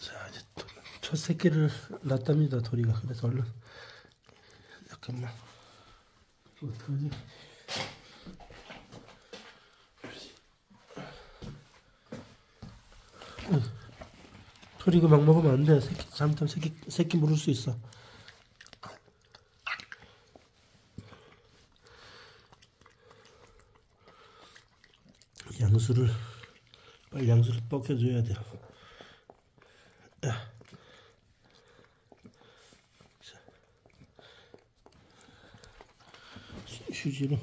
자, 이제 첫 새끼를 낳답니다, 도리가. 그래서 얼른, 잠깐만. 어떡하지? 도리가 막 먹으면 안 돼. 잘못하면 새끼 물을 수 있어. 빨리 양수를 뻑혀줘야 돼요. 휴지로.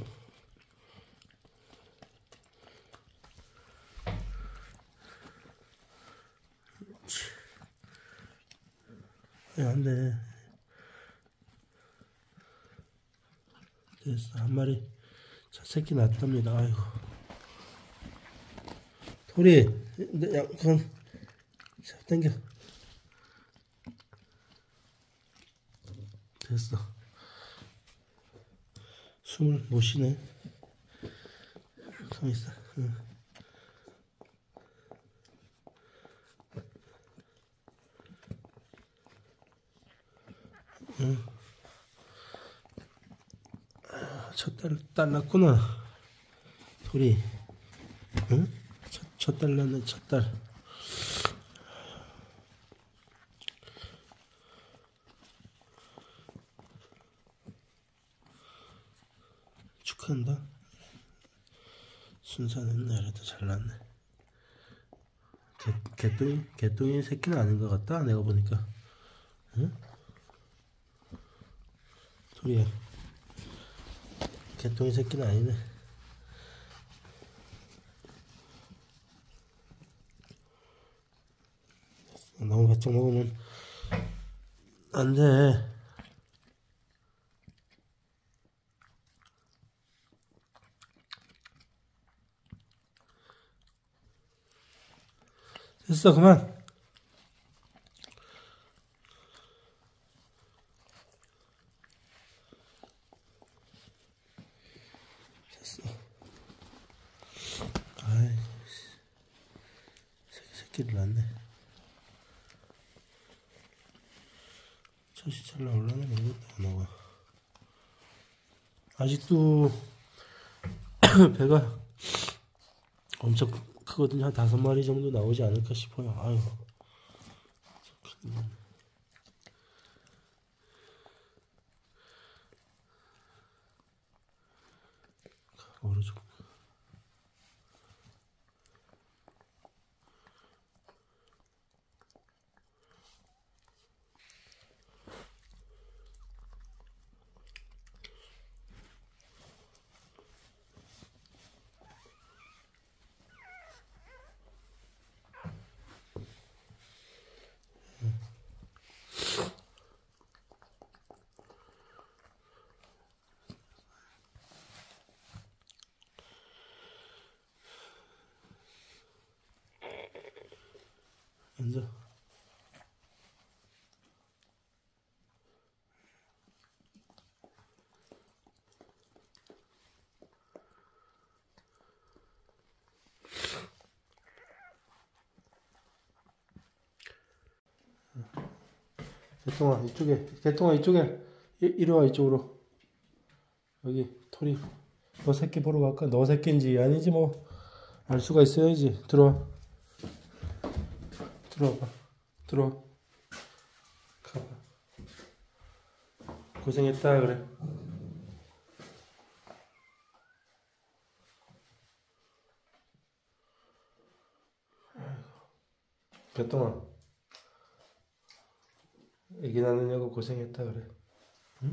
안 돼. 됐어. 한 마리 첫 새끼 낳답니다. 아이고. 도리, 그건 당겨. 됐어. 숨을 못 쉬네. 가만 있어. 응. 응. 첫 딸 낳구나. 도리. 응? 첫 딸 낳네, 첫 딸. 축하한다. 순사는 나라도 잘 낳네. 개똥이 새끼는 아닌 것 같다, 내가 보니까. 응? 도리야. 개똥이 새끼는 아니네. 너무 바짝 먹으면 안 돼. 됐어, 그만. 됐어. 아이, 새끼를 낳네. 첫이 잘 나올라나 모르겠다, 너가. 아직도 배가 엄청 크거든요. 한 5마리 정도 나오지 않을까 싶어요. 아유. 오른쪽. 앉아. 개똥아 이쪽에 이리 와. 이쪽으로. 여기 토리. 너 새끼 보러 갈까? 너 새끼인지 아니지 뭐 알 수가 있어야지. 들어와. 들어와. 가봐. 고생했다 그래. 개똥아, 애기 낳느냐고 고생했다 그래. 응?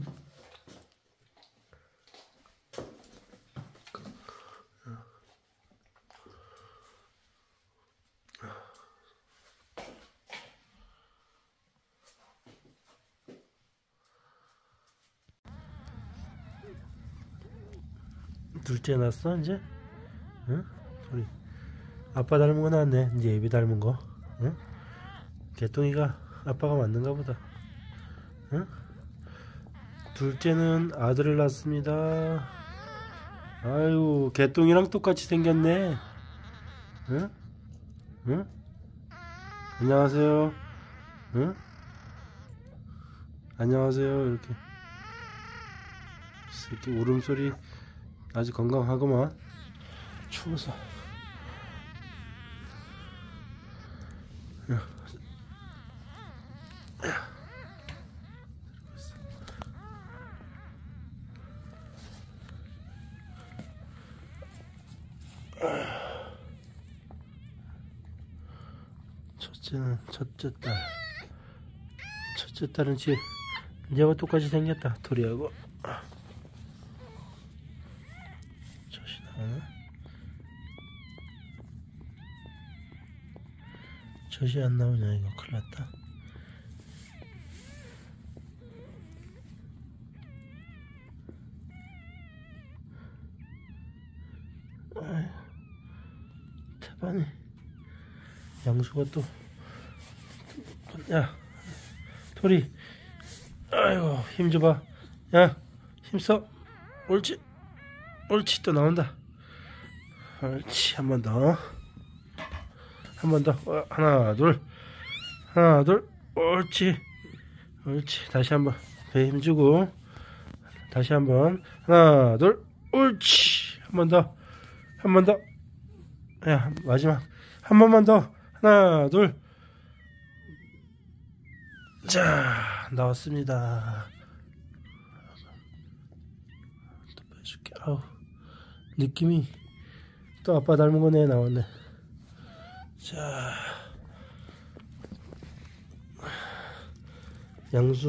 둘째 낳았어 이제? 응? 소리. 아빠 닮은 거 낳았네. 이제 애비 닮은 거. 응? 개똥이가 아빠가 맞는가 보다. 응? 둘째는 아들을 낳습니다. 아유, 개똥이랑 똑같이 생겼네. 응? 응? 안녕하세요. 응? 안녕하세요 이렇게. 새끼 울음소리 아주 건강하구만. 추워서. 야. 첫째는 첫째 딸은 얘와 똑같이 생겼다. 토리하고. 젖이 나오나? 젖이 안 나오냐 이거 큰일났다. 태반이 양수가 또 야 토리 아이고 힘줘봐. 야 힘써. 옳지 옳지. 또 나온다. 옳지. 한 번 더. 한 번 더. 하나 둘 하나 둘. 옳지 옳지. 다시 한번 배 힘주고 다시 한번 하나 둘. 옳지. 한 번 더. 한 번 더. 야 마지막 한 번만 더. 하나 둘. 자 나왔습니다. 또 빼줄게. 아우 느낌이 또 아빠 닮은 거네. 나왔네. 자 양수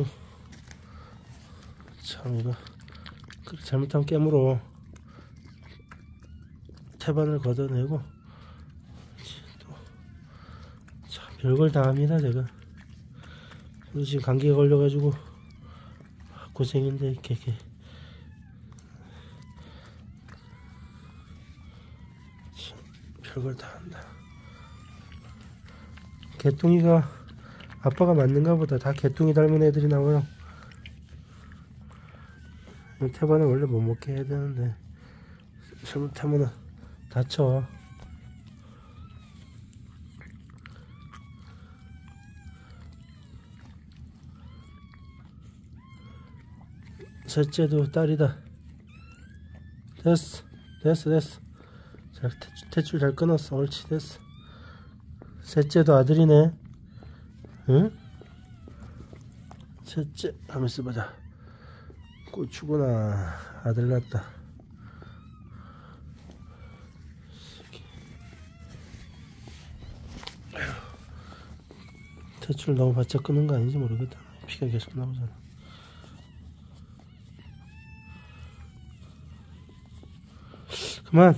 참 이거 잘못하면 깨물어. 태반을 걷어내고 또 참 별걸 다 합니다 제가. 지금 감기에 걸려가지고 고생인데 이렇게 참 별걸 다 한다. 개똥이가 아빠가 맞는가 보다. 다 개똥이 닮은 애들이 나와요. 태반을 원래 못 먹게 해야 되는데 잘못하면 다쳐. 셋째도 딸이다. 됐어. 잘 탯줄 잘 끊었어. 옳지. 됐어. 셋째도 아들이네. 응? 셋째 한번 써보자. 고추구나. 아들 낳았다. 탯줄 너무 바짝 끊은 거 아닌지 모르겠다. 피가 계속 나오잖아. 그만.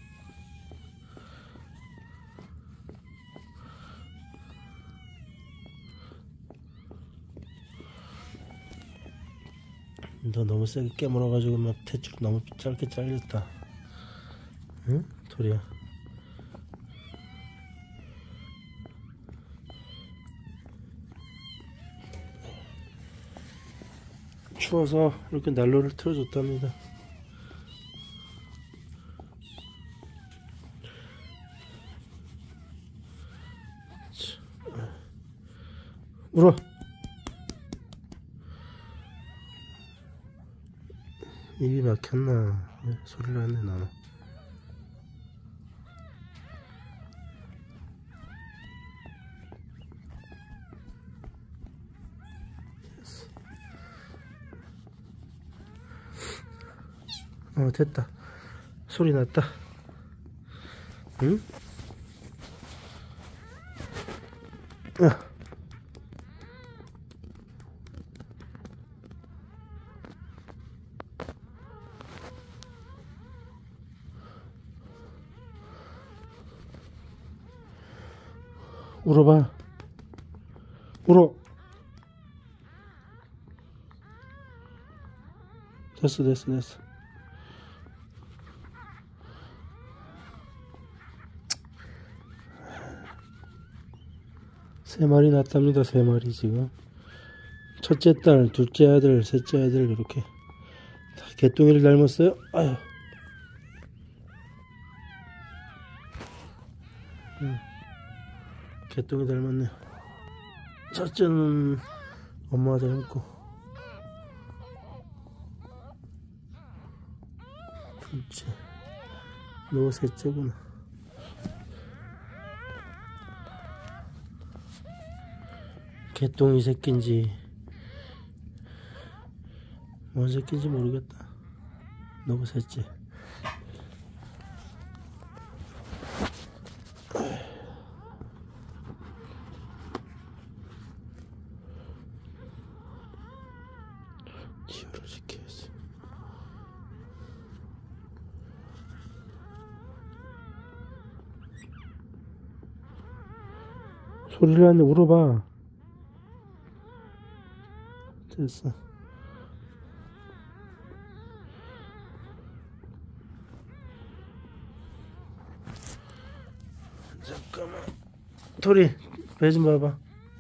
너 너무 세게 깨물어가지고 막 탯줄 너무 짧게 잘렸다. 응? 토리야. 추워서 이렇게 난로를 틀어줬답니다. 울어. 입이 막혔나. 소리를 하네 나는. 됐다. 소리 났다. 응? 울어봐. 울어. 됐어. 세 마리 낳았답니다. 세 마리 지금. 첫째 딸, 둘째 아들, 셋째 아들 이렇게 다 개똥이를 닮았어요. 아유. 개똥이 닮았네. 첫째는 엄마가 닮고, 둘째, 너 셋째구나. 개똥이 새끼인지 뭔 새끼인지 모르겠다. 너가 셋째. 치유를 시켜야지. 소리를 하는데 울어봐. 됐어. 잠깐만. 토리, 배 좀 봐봐.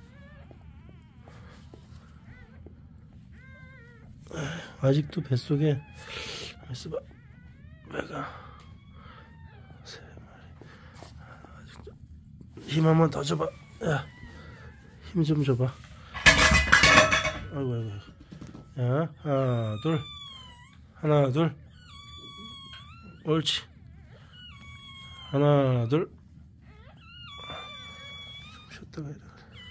아직도 뱃속에 있어봐. 배가 세 마리. 아직도 힘 한번 더 줘봐. 야, 힘 좀 줘봐. 아이고 아이고. 야, 하나 둘, 하나 둘. 옳지. 하나 둘. 좀 쉬었다가 이래.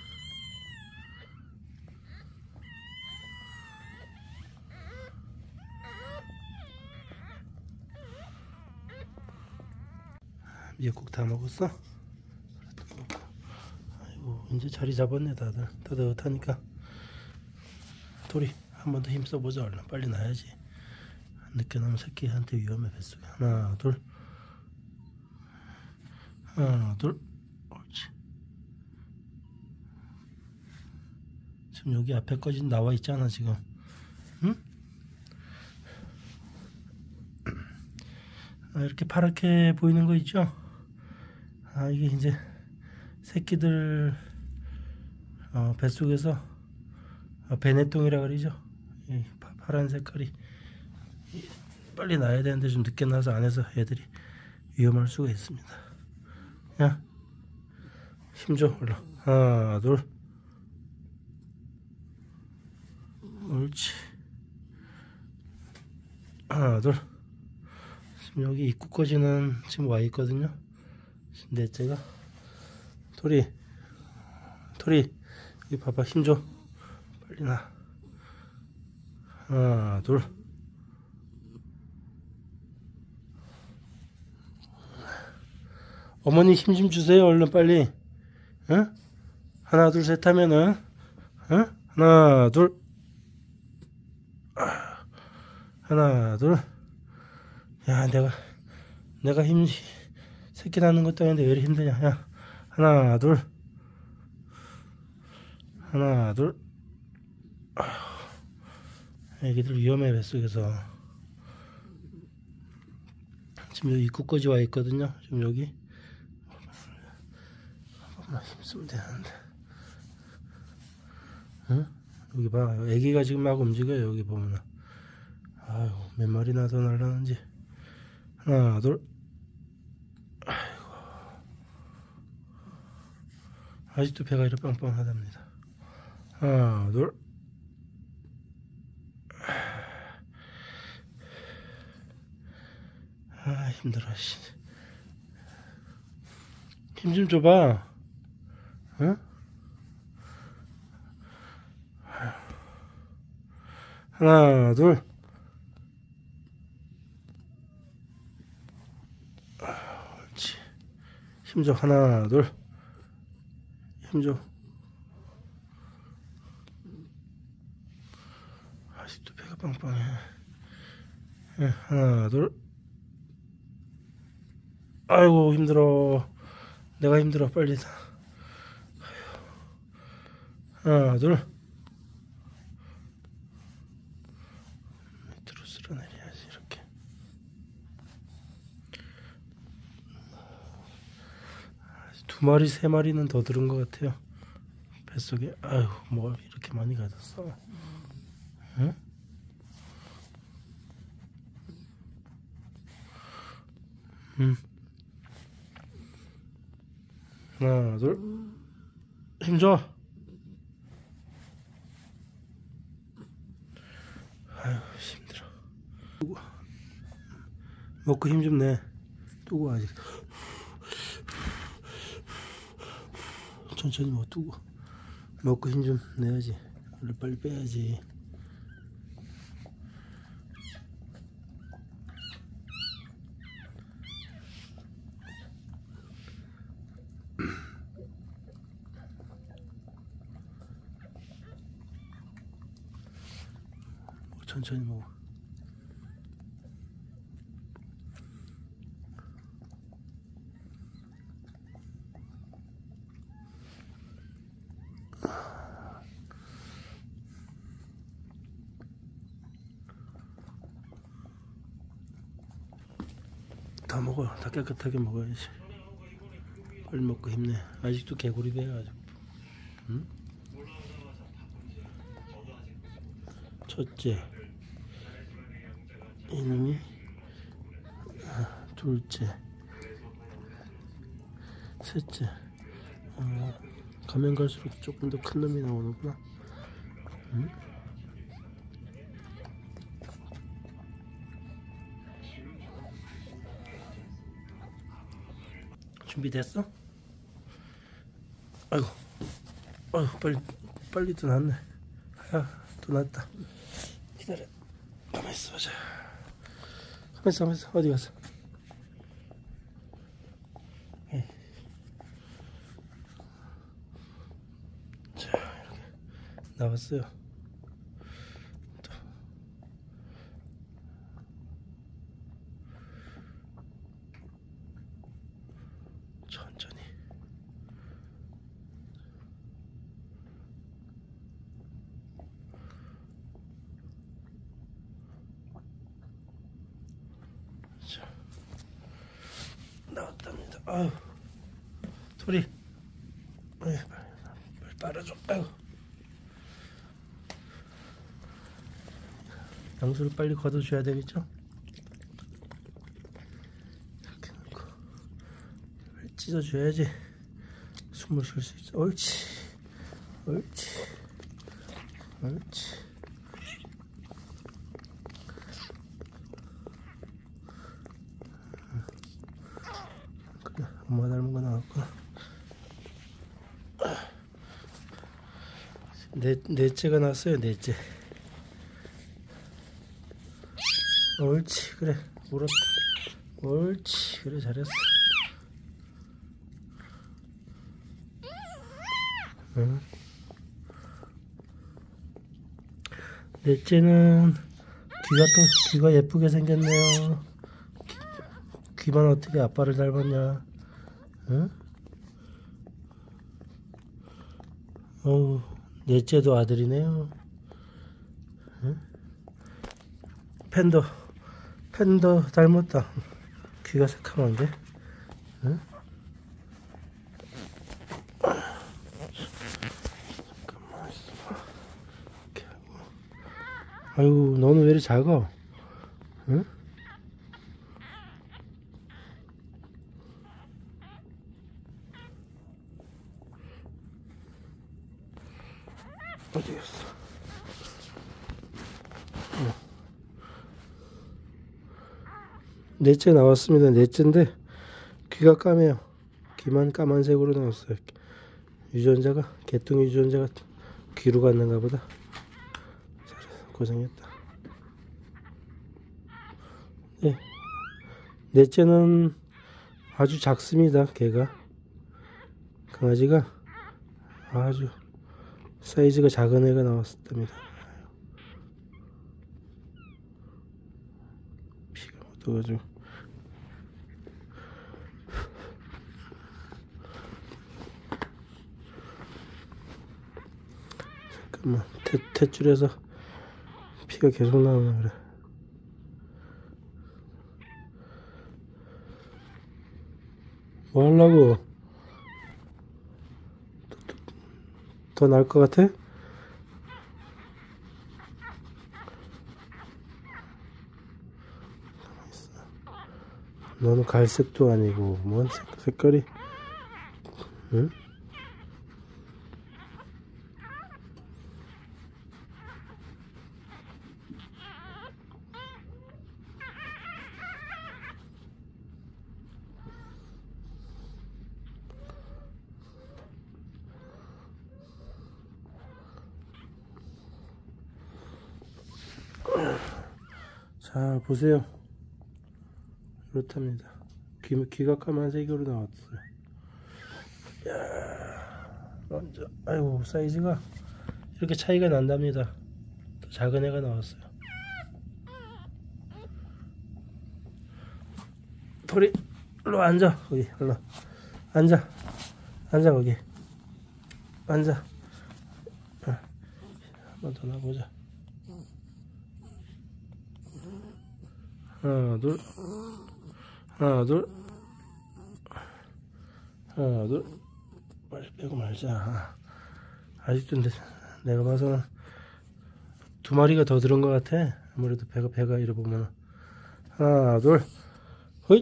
미역국 다 먹었어? 아이고 이제 자리 잡았네 다들. 따뜻하니까. 토리 한 번 더 힘 써보자. 얼른 빨리 나야지. 늦게 나면 새끼한테 위험해. 뱃속에. 하나 둘, 하나 둘. 옳지. 지금 여기 앞에까지 나와 있잖아 지금. 응? 이렇게 파랗게 보이는 거 있죠? 이게 이제 새끼들 뱃속에서 배내똥이라 그러죠. 이 파란 색깔이 빨리 나야 되는데 좀 늦게 나서 안에서 애들이 위험할 수가 있습니다. 야, 힘줘. 올라. 하나 둘. 옳지. 하나 둘. 지금 여기 입구까지는 지금 와 있거든요. 넷째가. 토리 여기 봐봐. 힘줘. 빨리 나. 하나 둘. 어머니 힘 좀 주세요. 얼른 빨리. 응? 하나 둘 셋 하면은 응? 하나 둘. 하나 둘. 야, 내가 힘 새끼 낳는 것도 아닌데 왜 이렇게 힘드냐. 야, 하나 둘. 하나 둘. 애기들 위험해. 뱃속에서 지금 여기 입구까지 와 있거든요. 지금 여기 힘쓰면 되는데. 응? 여기 봐. 애기가 지금 막 움직여요. 여기 보면은. 아유, 몇 마리나 더 날라는지. 하나 둘. 아이고. 아직도 배가 이렇게 빵빵하답니다. 하나 둘. 힘들어. 힘 좀 줘봐. 응? 하나 둘. 옳지. 힘줘. 하나 둘. 힘줘. 아직도 배가 빵빵해. 하나 둘. 아이고 힘들어. 내가 힘들어. 빨리 다. 하나 둘. 밑으로 쓸어내려야지. 이렇게. 두 마리 세 마리는 더 들은 것 같아요. 뱃속에. 아유, 뭐 이렇게 많이 가졌어. 응? 하나 둘. 힘줘. 먹고 힘 좀 내. 뜨고 아직. 천천히 뜨고. 먹고 힘 좀 내야지. 원래 빨리 빼야지. 천천히 먹어. 다 먹어. 다 깨끗하게 먹어야지. 빨리 먹고 힘내. 아직도 개구리 배가지고. 응? 첫째, 이놈이. 둘째, 셋째. 가면 갈수록 조금 더 큰 놈이 나오는구나. 응? 준비됐어? 아이고, 빨리 또 났네. 또 났다. 기다려. 가만히 있어 보자. 가만히 있어. 어디 갔어? 자, 이렇게 나왔어요. 또. 천천히. 자, 나왔답니다. 아유, 소리. 빨리 빨아줘. 아유. 양수를 빨리 걷어줘야 되겠죠? 이렇게 놓고 빨리 찢어줘야지 숨을 쉴 수 있어. 옳지. 그래, 엄마 닮은 거 나왔구나. 넷째가 났어요. 넷째. 옳지. 그래, 물었다. 옳지. 그래, 잘했어. 응. 넷째는 귀가 예쁘게 생겼네요. 귀만 어떻게 아빠를 닮았냐. 응? 어우, 넷째도 아들이네요. 응? 팬더 닮았다. 귀가 새카만데. 응? 잠깐만 있어봐. 이렇게 하고. 아이고, 너는 왜 이렇게 작아? 응? 어디 갔어? 넷째 나왔습니다. 넷째인데 귀가 까매요. 귀만 까만색으로 나왔어요. 유전자가, 개똥 유전자가 귀로 갔는가 보다. 잘했어. 고생했다. 네. 넷째는 아주 작습니다. 개가. 강아지가 아주 사이즈가 작은 애가 나왔답니다. 피가 묻어가지고. 잠깐만, 탯줄에서 피가 계속 나오네. 그래. 뭐 하려고? 더 나을 것 같아? 너는 갈색도 아니고 뭔 색깔이? 응? 자 보세요. 이렇답니다. 귀가 까만색으로 나왔어요. 야, 먼저 아이고 사이즈가 이렇게 차이가 난답니다. 더 작은 애가 나왔어요. 토리 일로 앉아. 거기 일로 앉아. 앉아 거기 앉아. 한번 더 놔보자. 하나 둘 하나 둘 하나 둘. 빨리 빼고 말자. 아직도 내가 봐서는 두 마리가 더 들은 것 같아. 아무래도 배가 이래 보면. 하나 둘 허이.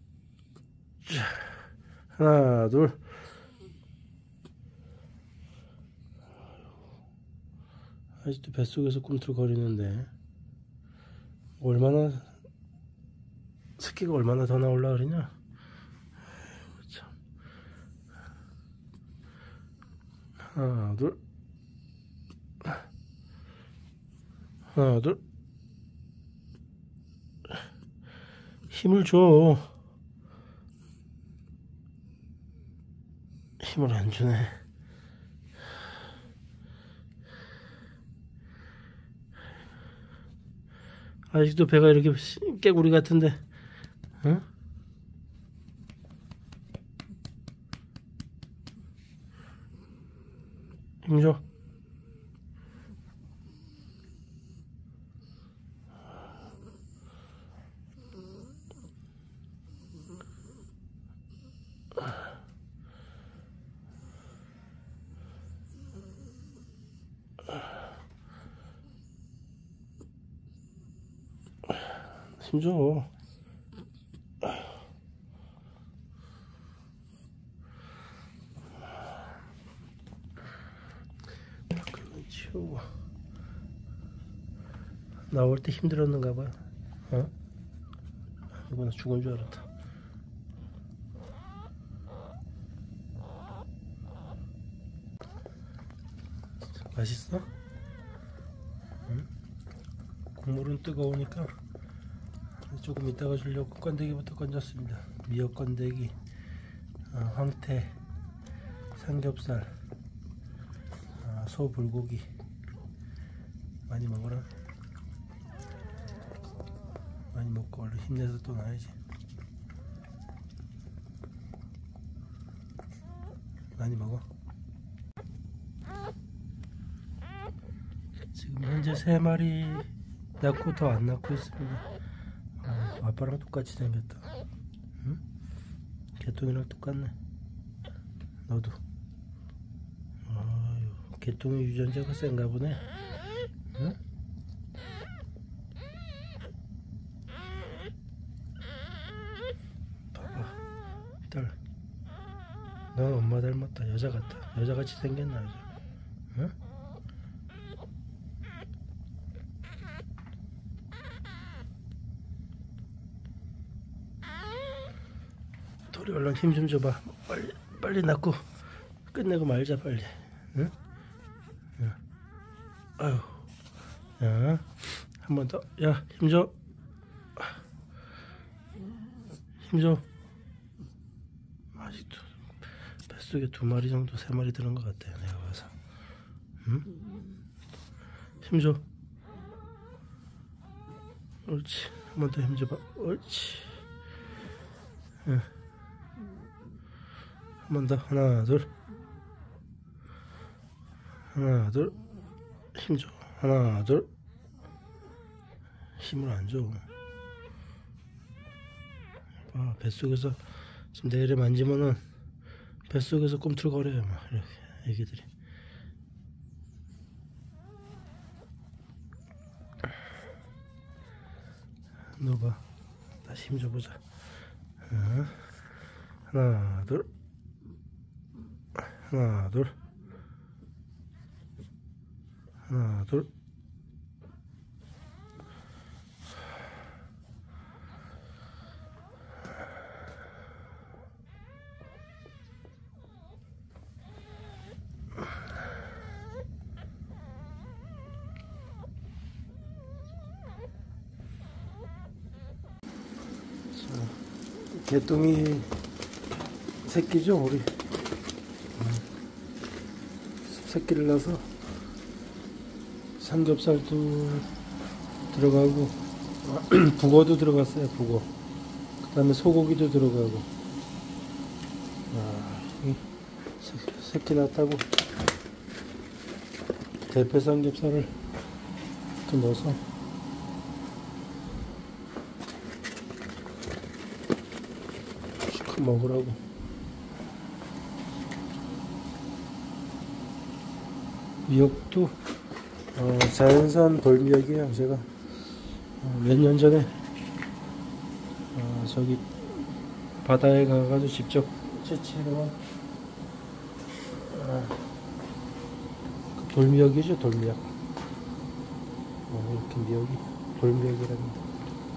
하나 둘. 아직도 뱃속에서 꿈틀거리는데 얼마나 새끼가 얼마나 더 나올라 그러냐. 참. 하나 둘 하나 둘. 힘을 줘. 힘을 안 주네. 아직도 배가 이렇게 깨구리 같은데, 응? 힘줘. 힘줘. 그건 치우고. 나올 때 힘들었는가 봐요. 어? 이번에 죽은 줄 알았다. 맛있어? 응? 국물은 뜨거우니까 조금 이따가 주려고 건더기부터 건졌습니다. 미역 건더기, 황태, 삼겹살, 소 불고기. 많이 먹어라. 많이 먹고 얼른 힘내서 또 나야지. 많이 먹어. 지금 현재 3마리 낳고 더 안 낳고 있습니다. 아빠랑 똑같이 생겼다. 응? 개똥이랑 똑같네. 너도. 아유, 개똥이 유전자가 센가 보네. 응? 봐봐, 딸. 넌 엄마 닮았다. 여자 같다. 여자같이 생겼나 아주. 응? 토리 얼른 힘 좀 줘봐. 빨리 낳고 끝내고 말자 빨리. 응? 응. 아유. 야, 한 번 더. 야, 힘 줘. 힘 줘. 아직도 뱃속에 2마리 정도, 3마리 들은 것 같아 내가 봐서. 응? 힘 줘. 옳지. 한 번 더 힘 줘봐. 옳지. 응. 한 번 더. 하나 둘. 하나 둘. 힘 줘. 하나 둘. 힘을 안 줘. 뱃속에서 지금 내일에 만지면은 뱃속에서 꿈틀거려요 막 이렇게 애기들이. 넣어봐. 다시 힘 줘보자. 하나 둘. 하나 둘. 하나 둘. 개똥이 새끼죠. 우리 새끼를 낳아서 삼겹살도 들어가고 북어도 들어갔어요. 북어. 그 다음에 소고기도 들어가고. 새끼 낳았다고 대패 삼겹살을 이렇게 넣어서 시큼 먹으라고. 미역도 자연산 돌미역이에요. 제가 몇 년 전에 저기 바다에 가가지고 직접 채취해온 그 돌미역이죠. 돌미역. 이렇게 미역이 돌미역이랍니다.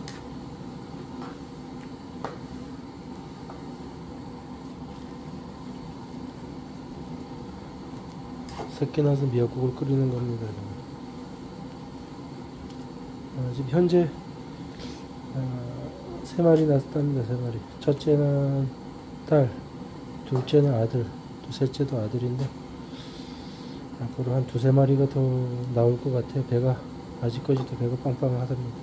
새끼 나서 미역국을 끓이는 겁니다. 지금 현재 3마리 낳았답니다. 3마리. 첫째는 딸, 둘째는 아들, 또 셋째도 아들인데 앞으로 한 2~3마리가 더 나올 것 같아요. 배가 아직까지도 배가 빵빵하답니다.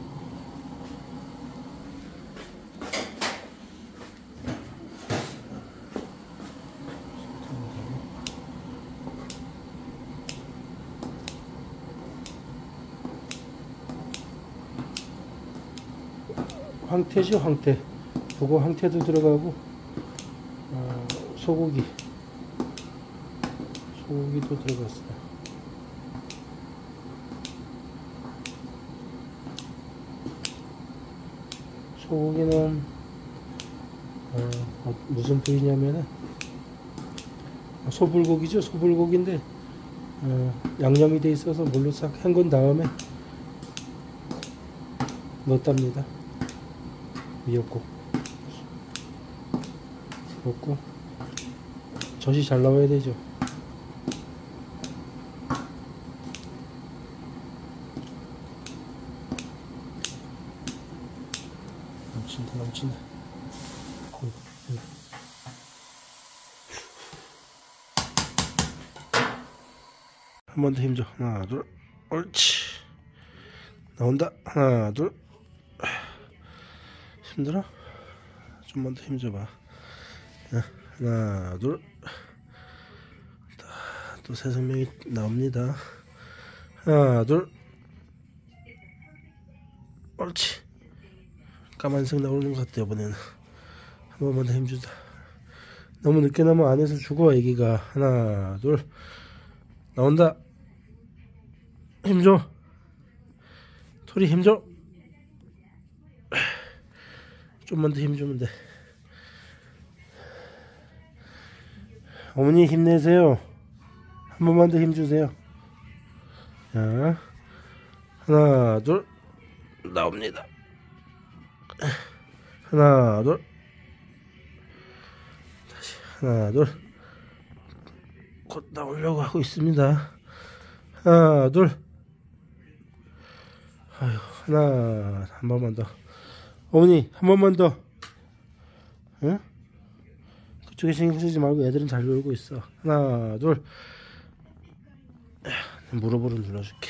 황태죠. 황태. 북어 황태도 들어가고 소고기도 들어갔어요. 소고기는 무슨 부위냐면은 소불고기죠. 소불고기인데 양념이 돼 있어서 물로 싹 헹군 다음에 넣었답니다. 미역국 넣고 젖이 잘 나와야 되죠. 넘친다. 한 번 더 힘줘. 하나 둘 옳지. 나온다. 하나 둘. 힘들어? 좀만 더 힘줘봐. 하나 둘. 또 새 생명이 나옵니다. 하나 둘. 옳지. 까만색 나오는 것 같아. 이번에는 한 번만 더 힘주자. 너무 늦게 나면 안에서 죽어. 애기가. 하나 둘. 나온다. 힘줘. 토리 힘줘. 좀만 더 힘주면 돼. 어머니 힘내세요. 한 번만 더 힘주세요. 자, 하나 둘. 나옵니다. 하나 둘. 다시 하나 둘. 곧 나오려고 하고 있습니다. 하나 둘. 아유, 하나. 한 번만 더. 어머니 한 번만 더. 응? 그쪽에 신경 쓰지 말고 애들은 잘 놀고 있어. 하나 둘. 무릎으로 눌러줄게.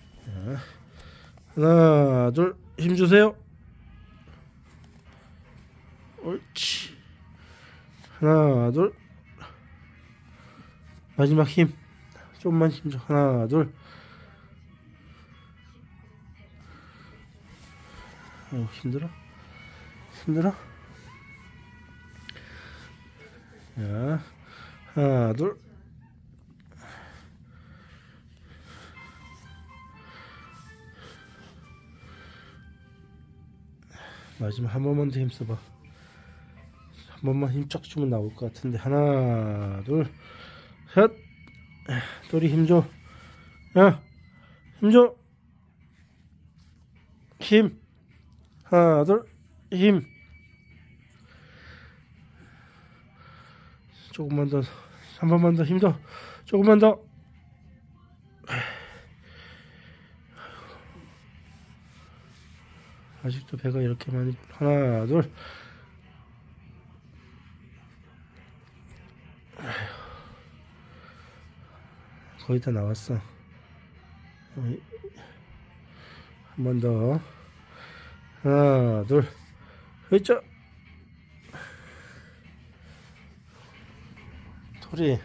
하나 둘. 힘주세요. 옳지. 하나 둘. 마지막 힘. 좀만 힘줘. 하나 둘. 힘들어? 힘들어? 자, 하나 둘. 마지막 한 번만 더 힘써봐. 한 번만 힘 쫙 주면 나올 것 같은데. 하나 둘 셋. 또리 힘줘. 야 힘줘. 힘. 하나 둘. 힘. 조금만 더. 한 번만 더 힘줘. 조금만 더. 아직도 배가 이렇게 많이. 하나 둘. 거의 다 나왔어. 한 번 더. 하나 둘 으쌰. 토리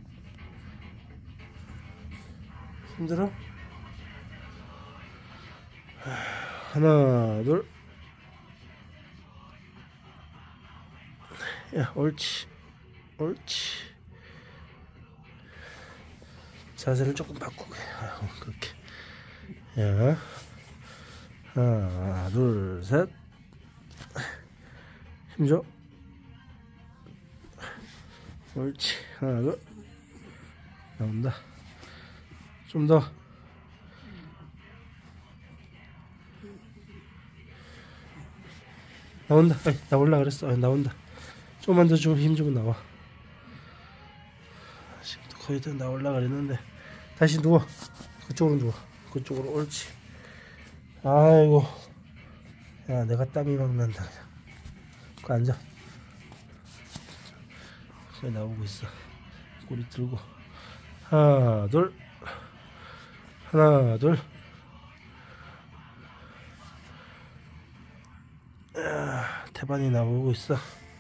힘들어? 하나 둘. 야 옳지 옳지. 자세를 조금 바꾸게. 그렇게. 야 하나 둘 셋. 힘줘. 옳지. 하나 둘. 나온다. 좀 더. 나온다. 나올라 그랬어. 나온다. 좀만 더 좀 힘 주면 나와. 지금도 거의 다 나올라 그랬는데. 다시 누워. 그쪽으로 누워. 그쪽으로. 옳지. 아이고. 야 내가 땀이 막 난다. 그 앉아. 거의 나오고 있어. 꼬리 들고. 하나 둘. 하나 둘. 태반이 나오고 있어.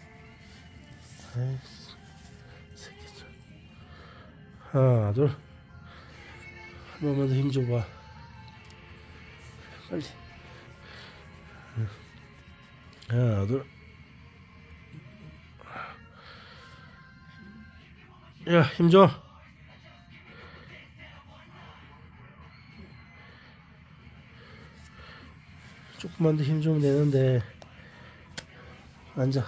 아이씨, 새끼들. 하나 둘. 한 번만 더 힘 줘봐. 빨리. 하나 둘. 야 힘 줘. 조금만 더 힘 주면 되는데. 앉아.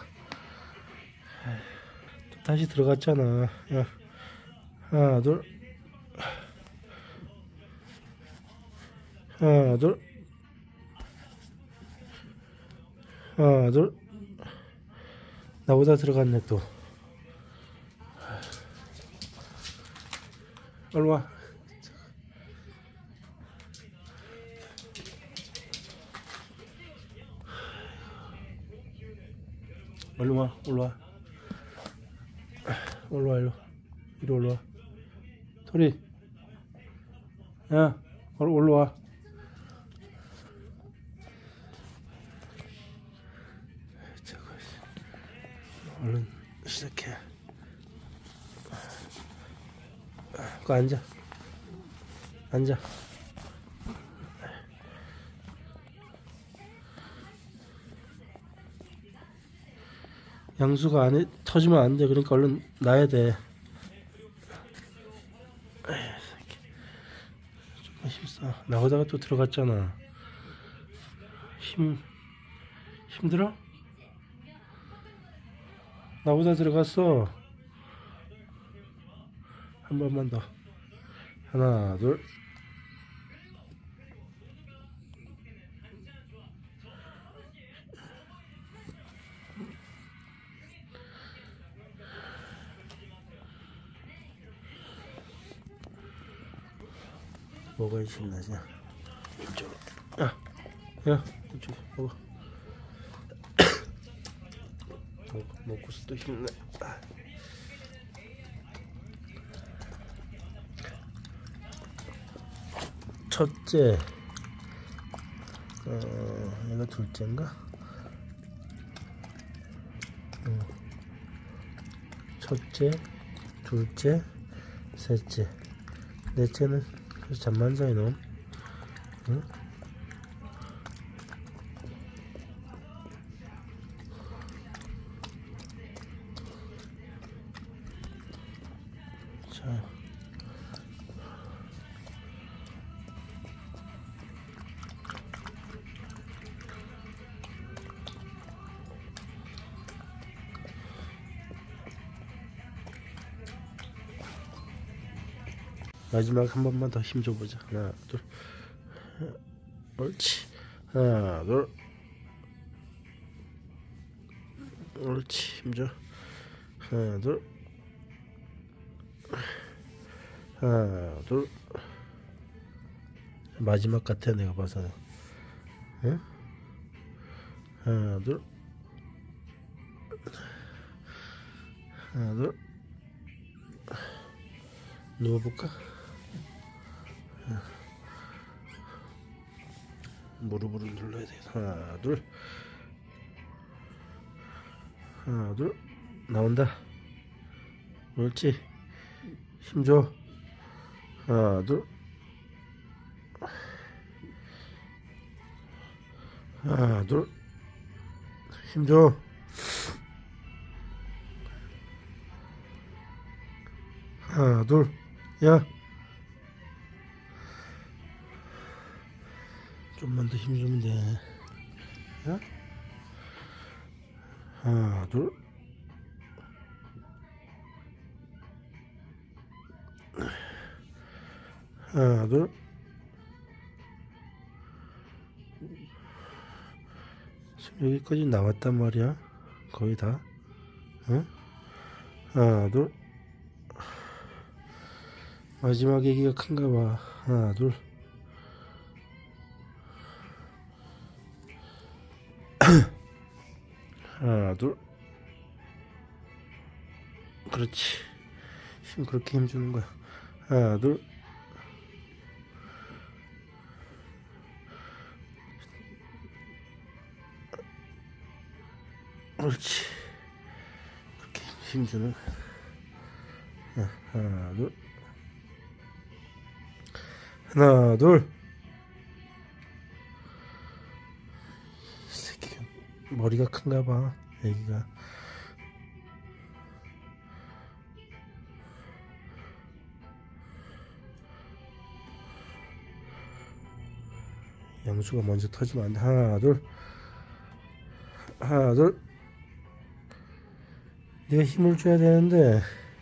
또 다시 들어갔잖아. 야 하나 둘. 하나 둘. 하나 둘. 나보다 들어갔네 또. 얼른 와. 얼른 와. 올라와. 올라와 일로. 이리 올라와. 토리. 야 올라와. 얼른 시작해. 그 앉아. 앉아. 양수가 안에 터지면 안 돼. 그러니까 얼른 놔야 돼. 조금 힘써. 나오다가 또 들어갔잖아. 힘들어? 나보다 들어갔어. 한 번만 더. 하나 둘. 뭐가 신나지? 이쪽으로. 야 이쪽 먹어. 먹고서 또 힘내. 첫째. 얘가 둘째인가? 첫째, 둘째, 셋째, 넷째는 잠만자 이놈. 응? 자, 마지막 한 번만 더 힘 줘보자. 하나 둘. 옳지. 하나 둘. 옳지. 힘줘. 하나 둘. 하나 둘. 마지막 같아 내가 봐서는. 응? 하나 둘. 하나 둘. 누워볼까? 무릎을 눌러야 돼. 하나 둘, 하나 둘, 나온다. 옳지. 힘줘. 하나 둘, 하나 둘, 힘줘. 하나 둘, 야, 좀만 더 힘주면 돼. 야? 하나 둘, 하나 둘, 지금 여기까지 나왔단 말이야. 거의 다. 응? 하나 둘, 마지막 얘기가 큰가 봐. 하나 둘, 하나 둘, 그렇지. 힘 그렇게 힘주는 거야. 하나 둘, 옳지. 그렇게 힘주는 거야. 하나 둘, 하나 둘. 새끼가 머리가 큰가 봐. 애기가. 양수가 먼저 터지면 안 돼. 하나 둘, 하나 둘. 네가 힘을 줘야 되는데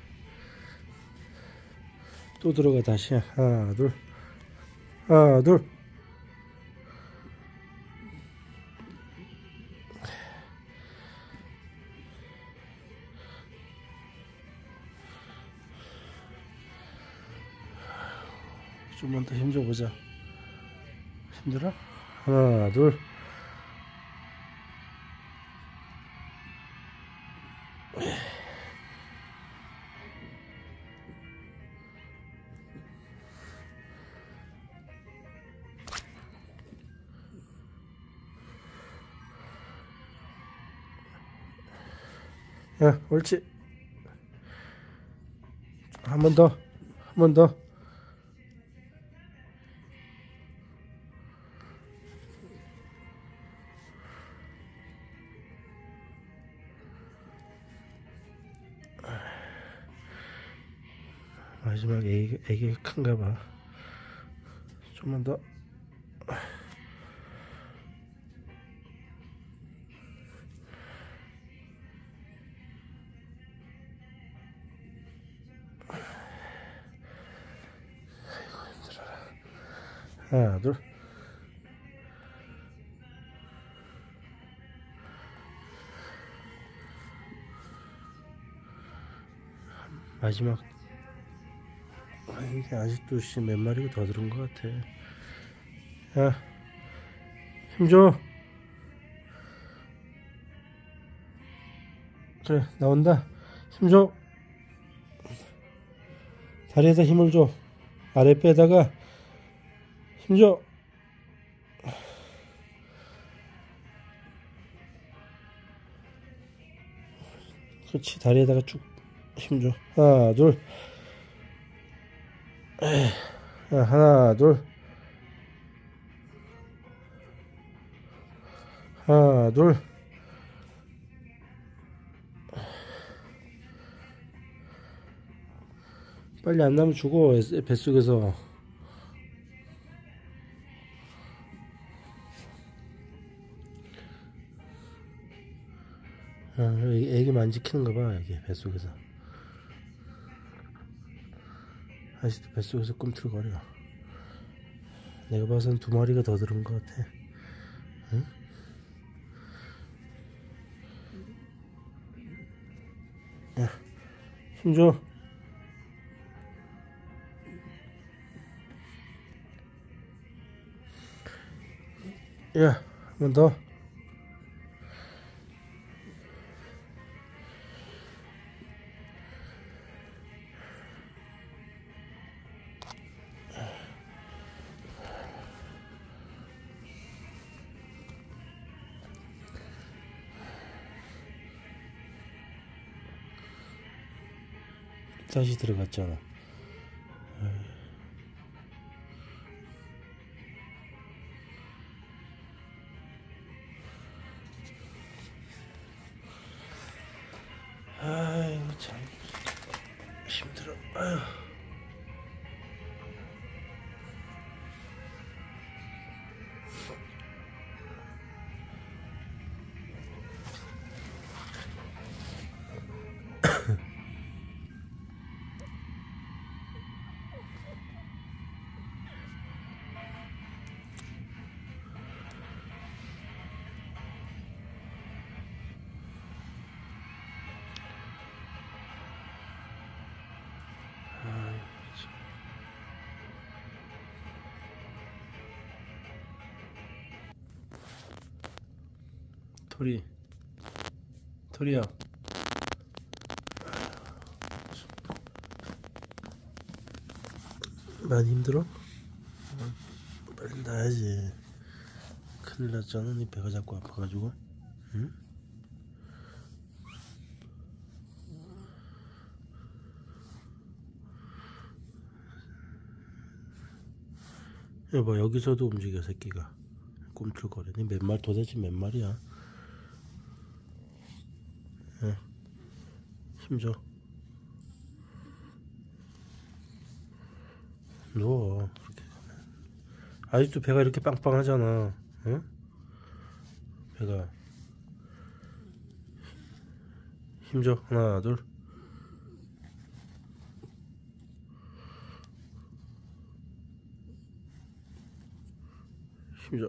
또 들어가. 다시. 하나 둘, 하나 둘. 좀만 더 힘줘 보자. 힘들어? 하나 둘, 야, 옳지. 한 번 더, 한 번 더. 마지막 애기가 큰가 봐. 좀만 더. 하나 둘, 마지막. 이게 아직도 몇 마리가 더 들은 것 같아. 야, 힘줘. 그래, 나온다. 힘줘. 다리에다 힘을 줘. 아랫배에다가 힘줘. 그렇지. 다리에다가 쭉 힘줘. 하나 둘, 하나 둘, 하나 둘. 빨리 안 나면 죽어. 뱃속에서. 애기만 안 지키는가 봐. 이게 뱃속에서. 아직도 뱃속에서 꿈틀거려. 내가 봐선 2마리가 더 들은 것 같아. 응? 야, 힘줘. 야, 한 번 더. 다시 들어갔잖아. 아이고 참 힘들어. 아휴. 토리야. 많이 힘들어? 빨리 나야지. 큰일 났잖아. 네 배가 자꾸 아파가지고. 응? 여보, 여기서도 움직여 새끼가. 꿈틀거리니. 몇 말 도대체 몇 마리야? 응. 힘줘. 누워. 그렇게 가면. 아직도 배가 이렇게 빵빵하잖아. 응? 배가. 힘줘. 하나 둘. 힘줘.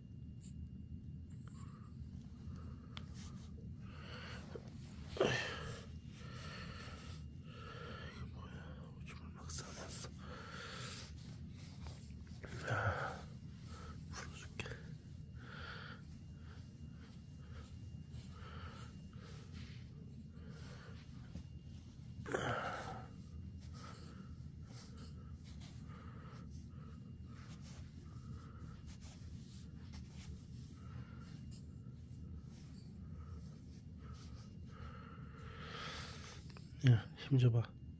오줌을 막 싸놨어. 풀어줄게. 야, 힘줘봐.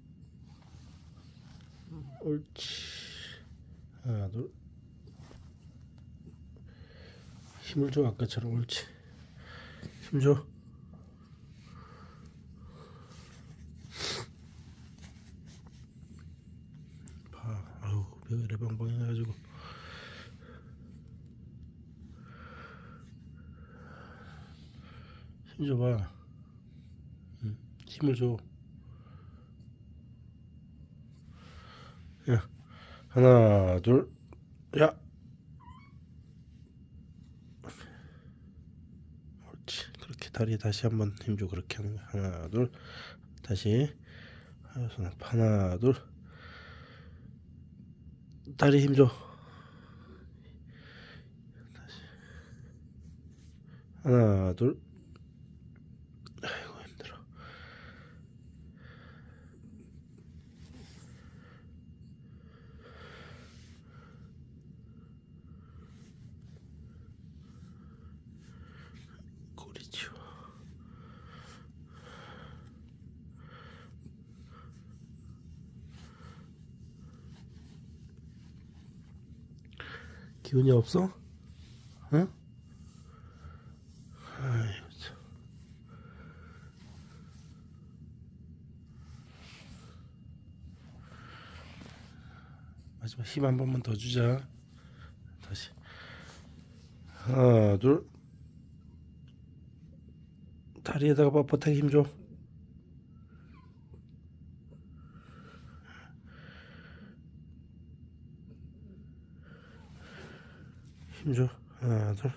옳지. 하나 둘. 힘을 줘. 아까처럼. 옳지. 힘줘. 봐. 아우 배가 이래 빵빵해가지고. 힘줘봐. 응. 힘을 줘. 야, 하나 둘. 야, 옳지. 그렇게 다리 다시 한번 힘줘. 그렇게 하는 거야. 하나 둘. 다시. 하나 둘. 다리 힘줘. 하나 둘. 아이고 힘들어. 꼬리 치워. 기운이 없어? 응? 아이고 참. 마지막 힘 한 번만 더 주자. 다시. 하나 둘. 다리에다가 뻣뻣하게 힘줘. 힘줘. 하나 둘.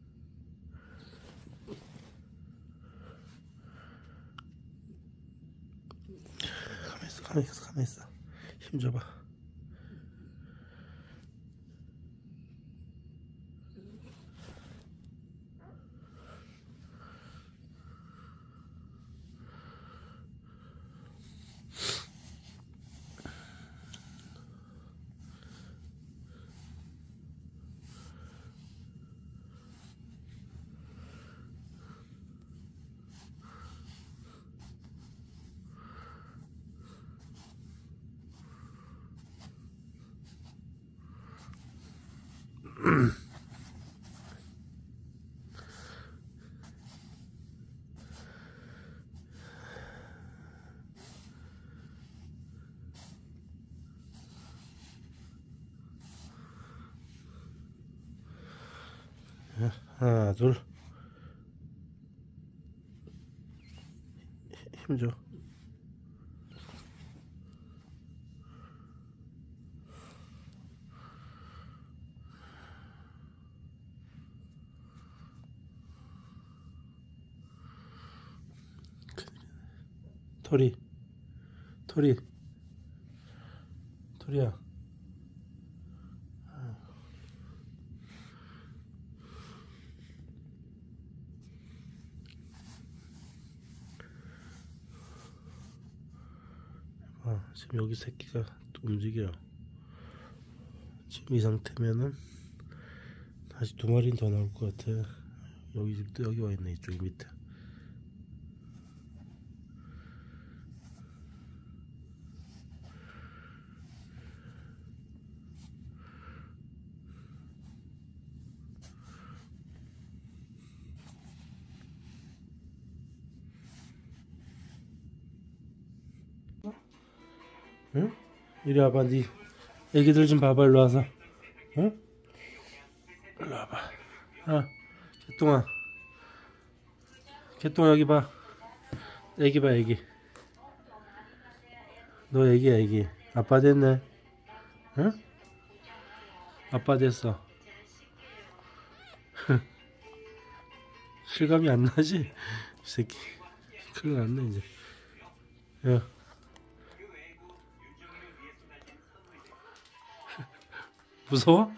가만히 있어. 힘줘봐. 하나 둘 힘줘. 토리 토리야. 지금 여기 새끼가 또 움직여. 지금 이 상태면은 다시 두 마리는 더 나올 것 같아. 여기 지금 또 여기 와 있네. 이쪽에 밑에. 응? 이리 와봐. 니 애기들 좀 봐봐. 일로 와서. 응? 일로 와봐. 개똥아 여기 봐. 애기 봐. 애기. 너 애기야. 애기. 아빠 됐네. 응? 아빠 됐어. 실감이 안 나지? 이 새끼 큰일 났네 이제. 야 무서워?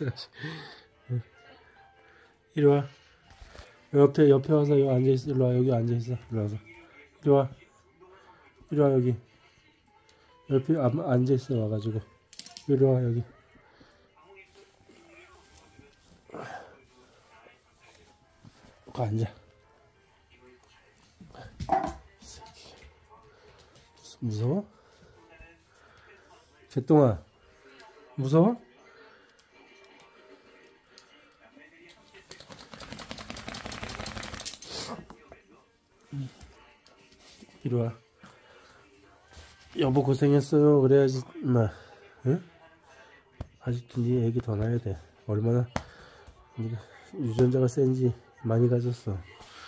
이리 와. 옆에 와서 여기 앉아있어. 일로 와. 여기 앉아있어. 일로 와서. 이리 와. 이리 와. 여기 옆에 앉아있어. 와가지고 이리 와. 여기 거 앉아. 무서워? 개똥아 무서워? 이리 와. 여보 고생했어요. 그래야지 엄마. 응? 아직도 네 애기 더 낳아야 돼. 얼마나 네가 유전자가 센지 많이 가졌어.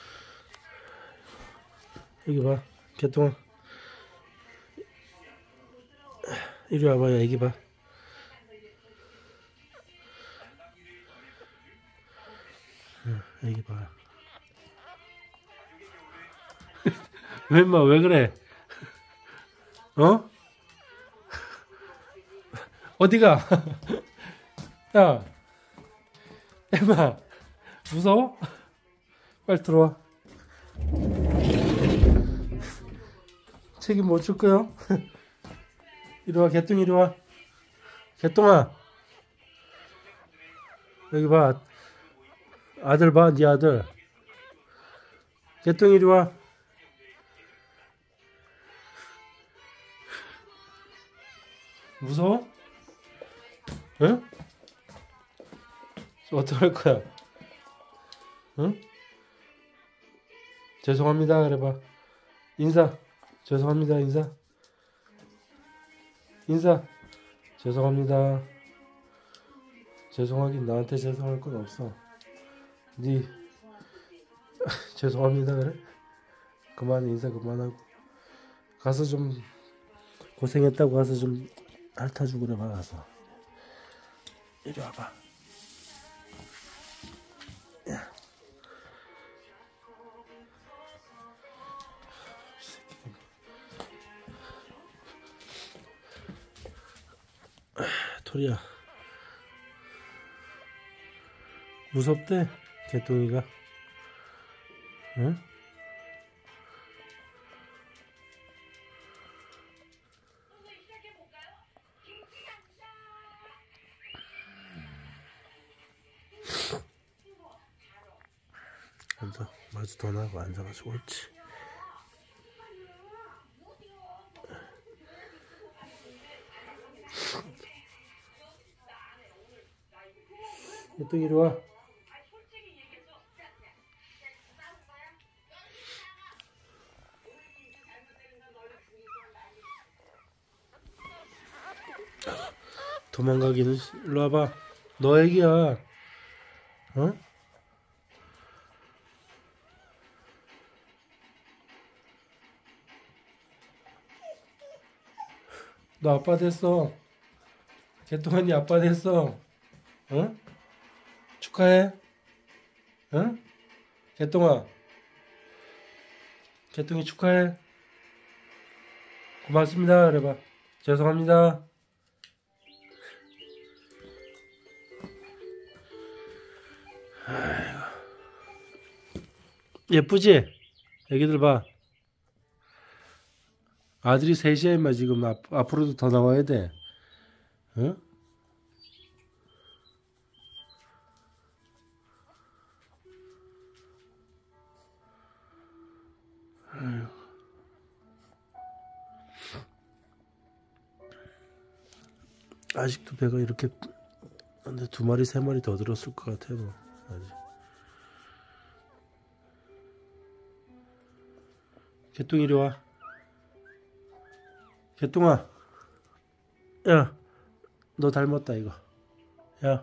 여기 봐. 개똥아 이리 와봐요. 애기 봐. 애기 봐. 왜 인마 왜 그래? 어? 어디가? 야 인마 무서워? 빨리 들어와. 책임 못 줄 거요? 이리 와. 개똥 이리 와. 개똥아 여기 봐. 아들 봐. 네 아들. 개똥 이리 와. 무서워? 응? 어떡할 거야? 응? 죄송합니다. 그래봐. 인사. 죄송합니다. 인사. 인사. 죄송합니다. 죄송하긴 나한테 죄송할 건 없어. 네 죄송합니다. 그래? 그만 인사 그만하고 가서 좀 고생했다고 가서 좀 핥아주고 그래 봐. 가서 이리 와봐. 야. 토리야 무섭대 개똥이가. 응? 앉아. 마주 더 나고 앉아가지고 옳지. 개똥 이리 와. 도망가기는 일로 와봐. 너 애기야. 어? 너 아빠 됐어. 개똥아 니 아빠 됐어. 어? 축하해. 어? 개똥아. 개똥이 축하해. 고맙습니다. 그래봐. 죄송합니다. 아이고. 예쁘지? 애기들 봐. 아들이 셋이야 임마. 지금 앞으로도 더 나와야 돼. 어? 아직도 배가 이렇게, 근데 2마리 3마리 더 들었을 것 같아 뭐. 아직. 개똥 이리 와. 개똥아. 야, 너 닮았다 이거. 야.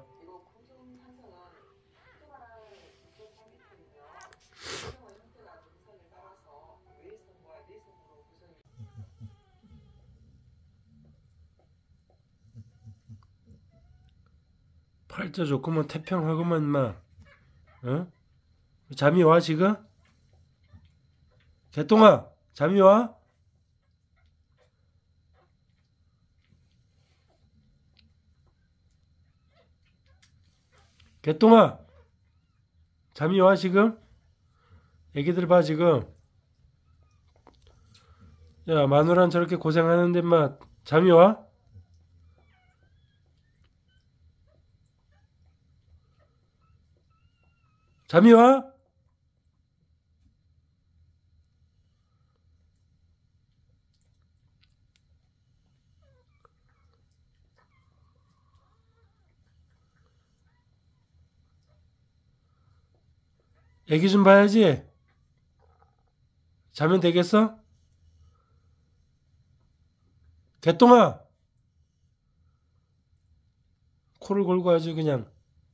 팔자 좋구만. 태평하구만 인마. 어? 잠이 와 지금? 개똥아 잠이 와? 개똥아 잠이 와 지금? 애기들 봐 지금. 야 마누라는 저렇게 고생하는데 인마 잠이 와? 잠이 와? 애기 좀 봐야지. 자면 되겠어? 개똥아 코를 골고 아주 그냥.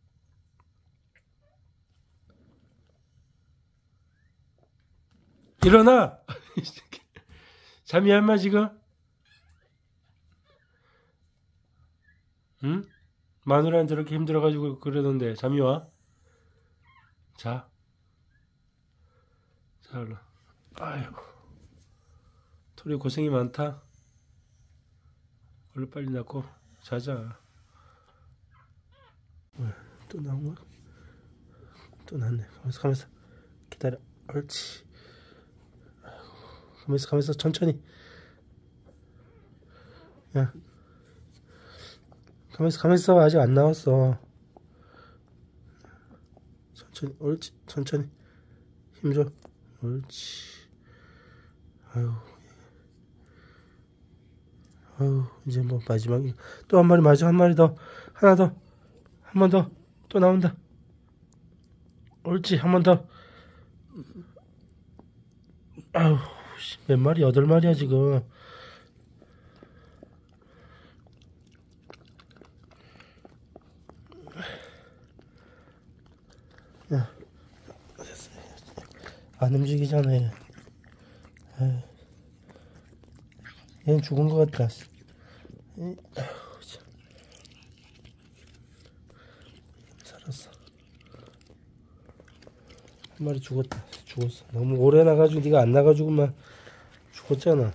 일어나. 잠이 안 마 지금? 응? 마누라는 저렇게 힘들어가지고 그러던데 잠이 와? 자. 자 얼른. 아이고 토리 고생이 많다. 얼른 빨리 낳고 자자. 또 나온 거야? 또 났네. 가면서 기다려. 옳지. 가면서 천천히. 야 가면서 아직 안 나왔어. 천천히. 옳지. 천천히 힘줘. 옳지. 아유 이제 뭐 마지막이 또 한 마리. 마지막 한 마리 더. 하나 더. 한 번 더. 또 나온다. 옳지. 한 번 더. 아유 몇 마리? 8마리야 지금. 야 됐어. 안 움직이잖아 얘. 얘는 죽은 것 같다. 살았어. 한 마리 죽었다. 죽었어. 너무 오래 나가지고 네가 안 나가지고만 죽었잖아.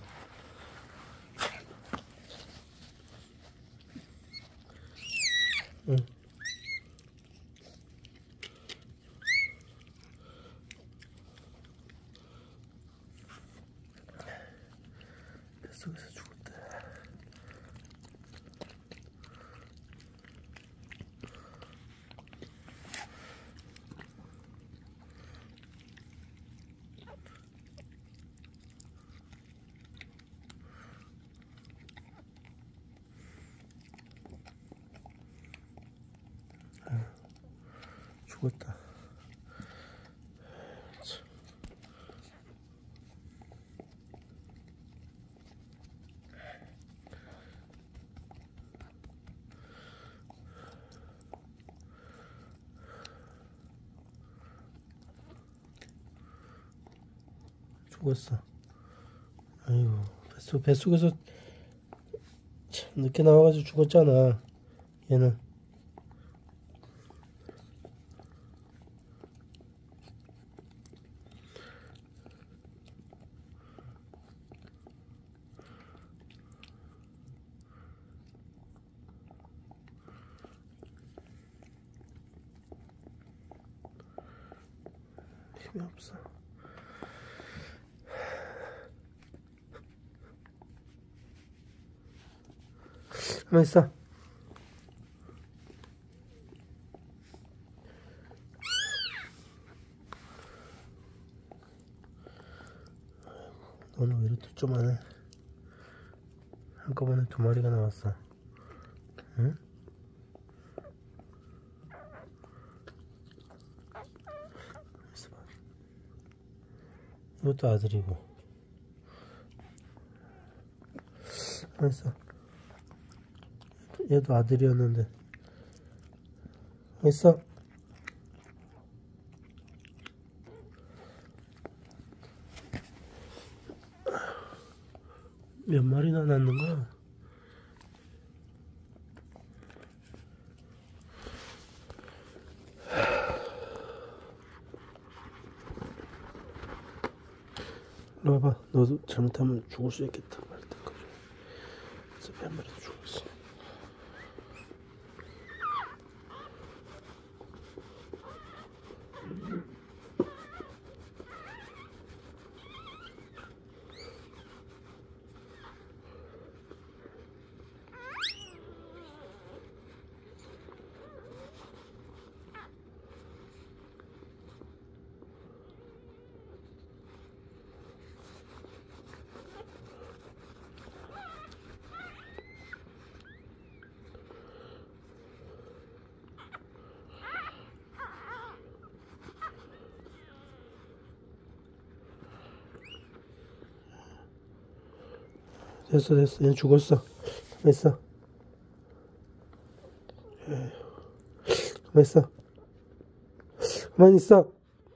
응. 뱃속에서 죽었다. 죽었다. 죽었어. 아이고, 뱃속에서 참 늦게 나와가지고 죽었잖아. 얘는. 힘이 없어. 가만 있어. 너는 왜 이렇게 쪼만해? 한꺼번에 2마리가 나왔어. 응? 있어봐. 이것도 아들이고. 가만 있어. 얘도 아들이었는데. 가만 있어. 몇 마리나 낳는 거야? 이리 와봐. 너도 잘못하면 죽을 수 있겠다. 말 때까지. 어차피 한 마리도 죽었어. 됐어. 얘 죽었어. 가만 있어. 가만 있어. 가만히 있어.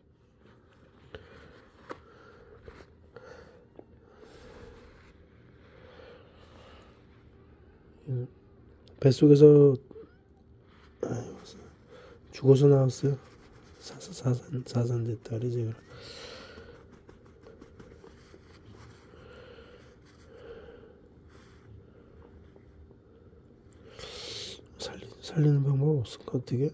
뱃속에서 죽어서 나왔어요. 사산됐다 그러지. 살리는 방법 없을까 어떻게?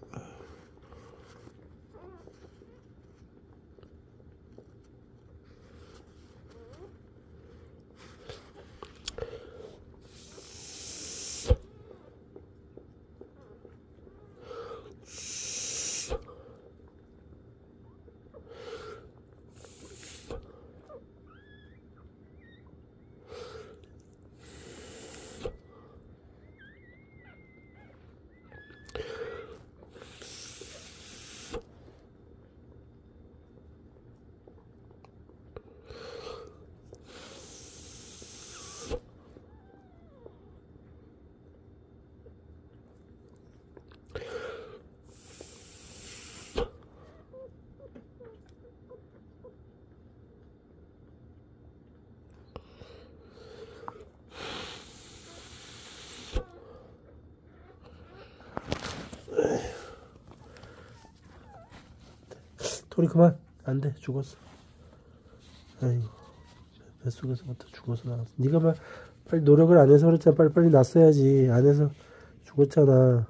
토리 그만. 안돼. 죽었어. 아이고, 뱃속에서부터 죽어서 나왔어. 네가 빨리 노력을 안 해서 그랬잖아. 빨리 났어야지. 안 해서 죽었잖아.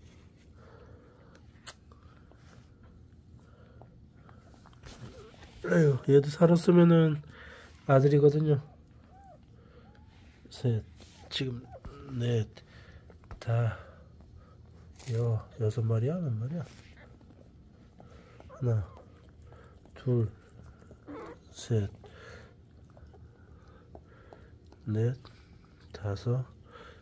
아유, 얘도 살았으면은 아들이거든요. 셋, 지금 넷, 다, 6마리야? 몇 마리야? 하나, 둘, 셋, 넷, 다섯,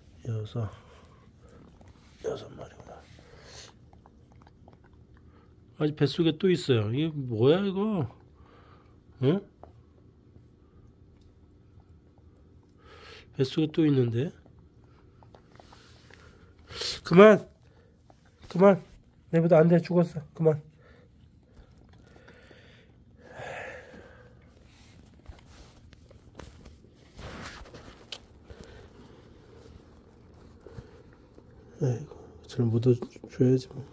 여섯 마리구나. 아직 뱃속에 또 있어요. 이게 뭐야 이거? 응? 뱃속에 또 있는데? 그만! 그만! 내보다 안 돼. 죽었어. 그만. 아이고, 잘 묻어줘야지 뭐.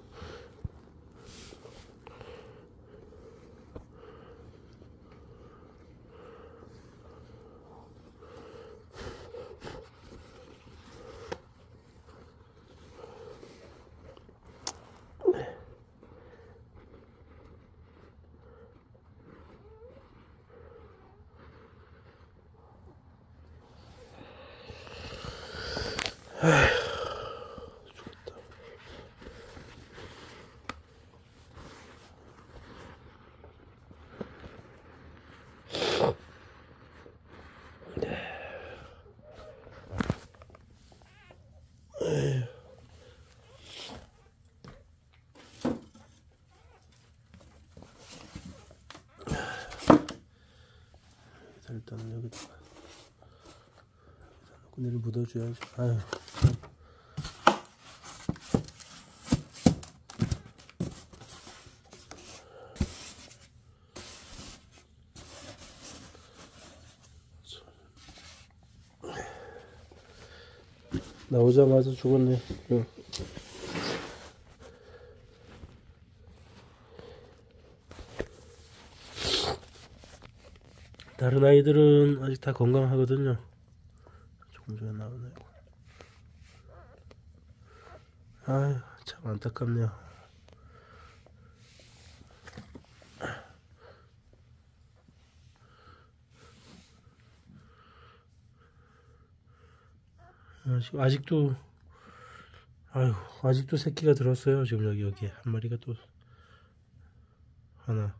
일단은 여기다 놓고 내일 묻어줘야지. 아유. 나오자마자 죽었네. 다른 아이들은 아직 다 건강하거든요. 조금 전에 나오네요. 아유, 참 안타깝네요. 지금 아직도, 아유, 아직도 새끼가 들었어요. 지금 여기에 한 마리가 또 하나.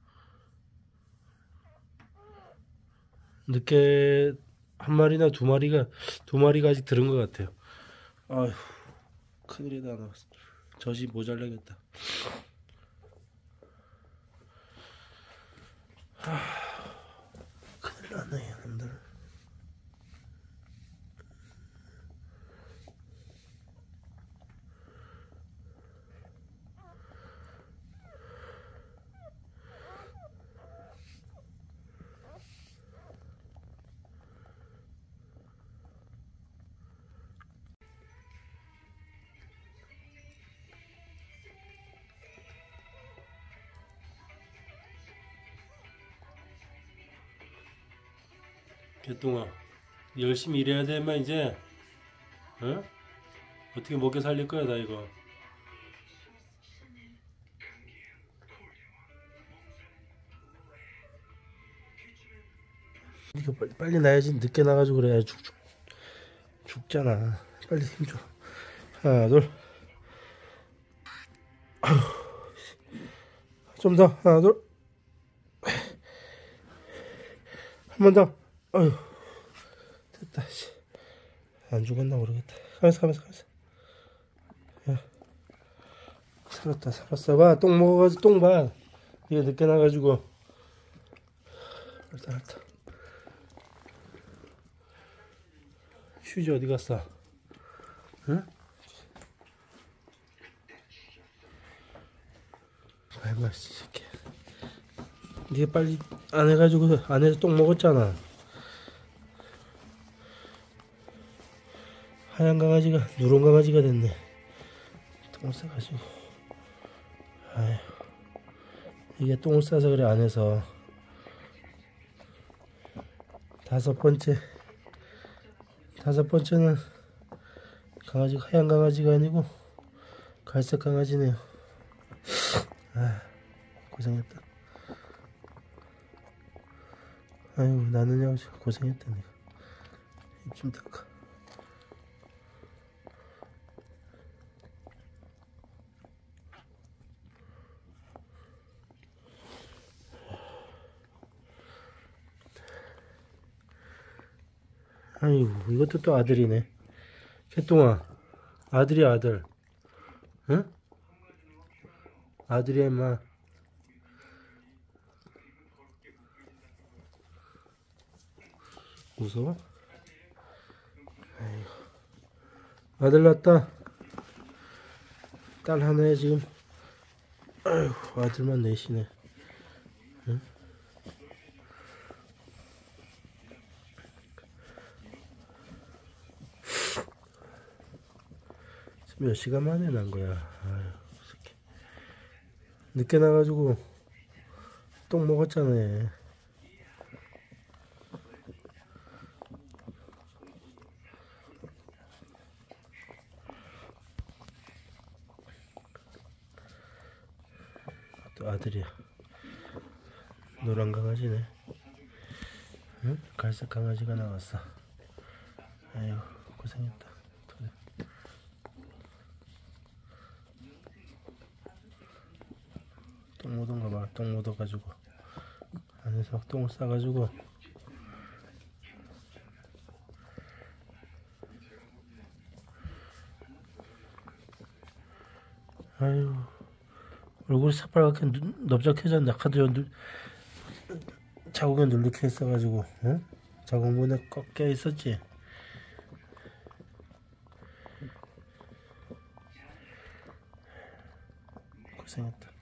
늦게 한 마리나 두 마리가 아직 들은 것 같아요. 아휴, 큰일이다. 나 젖이 모자라겠다. 큰일 났네 이놈들. 개똥아, 열심히 일해야 되면 이제, 어? 어떻게 먹여 살릴 거야 나 이거. 이거 빨리 나야지. 늦게 나가지고 그래. 죽잖아. 빨리 힘줘. 하나 둘. 좀 더. 하나 둘. 한 번 더. 어휴, 됐다. 안 죽었나 모르겠다. 가면서. 야, 살았어. 봐, 똥 먹어가지고 똥 봐. 이게 늦게 나가지고. 알았다. 휴지 어디 갔어? 응? 아이고, 새끼. 니가 빨리 안 해가지고 안에서 똥 먹었잖아. 하얀 강아지가 누런 강아지가 됐네. 똥 싸가지고. 아휴, 이게 똥을 싸서 그래. 안에서 다섯 번째는 강아지가 하얀 강아지가 아니고 갈색 강아지네요. 아, 고생했다. 아유, 나느냐고 고생했다 내가. 입 좀 닦아. 아이고, 이것도 또 아들이네. 개똥아, 아들이야 아들. 응? 아들이야 임마. 무서워? 아이고. 아들 낳았다. 딸 하나에 지금. 아이고, 아들만 넷이네. 응? 몇 시간 만에 난 거야. 아유, 새끼. 늦게 나가지고 똥 먹었잖아. 또 아들이야. 노란 강아지네. 응? 갈색 강아지가 나왔어. 아유, 고생했다. 똥 묻은 거 봐. 똥 묻어가지고 안에서 똥을 싸가지고. 아유, 얼굴이 새빨갛게 넓적해졌는데 카드 자국에 눌리게 있어가지고. 응? 자궁문에 꽉 껴 있었지. 고생했다.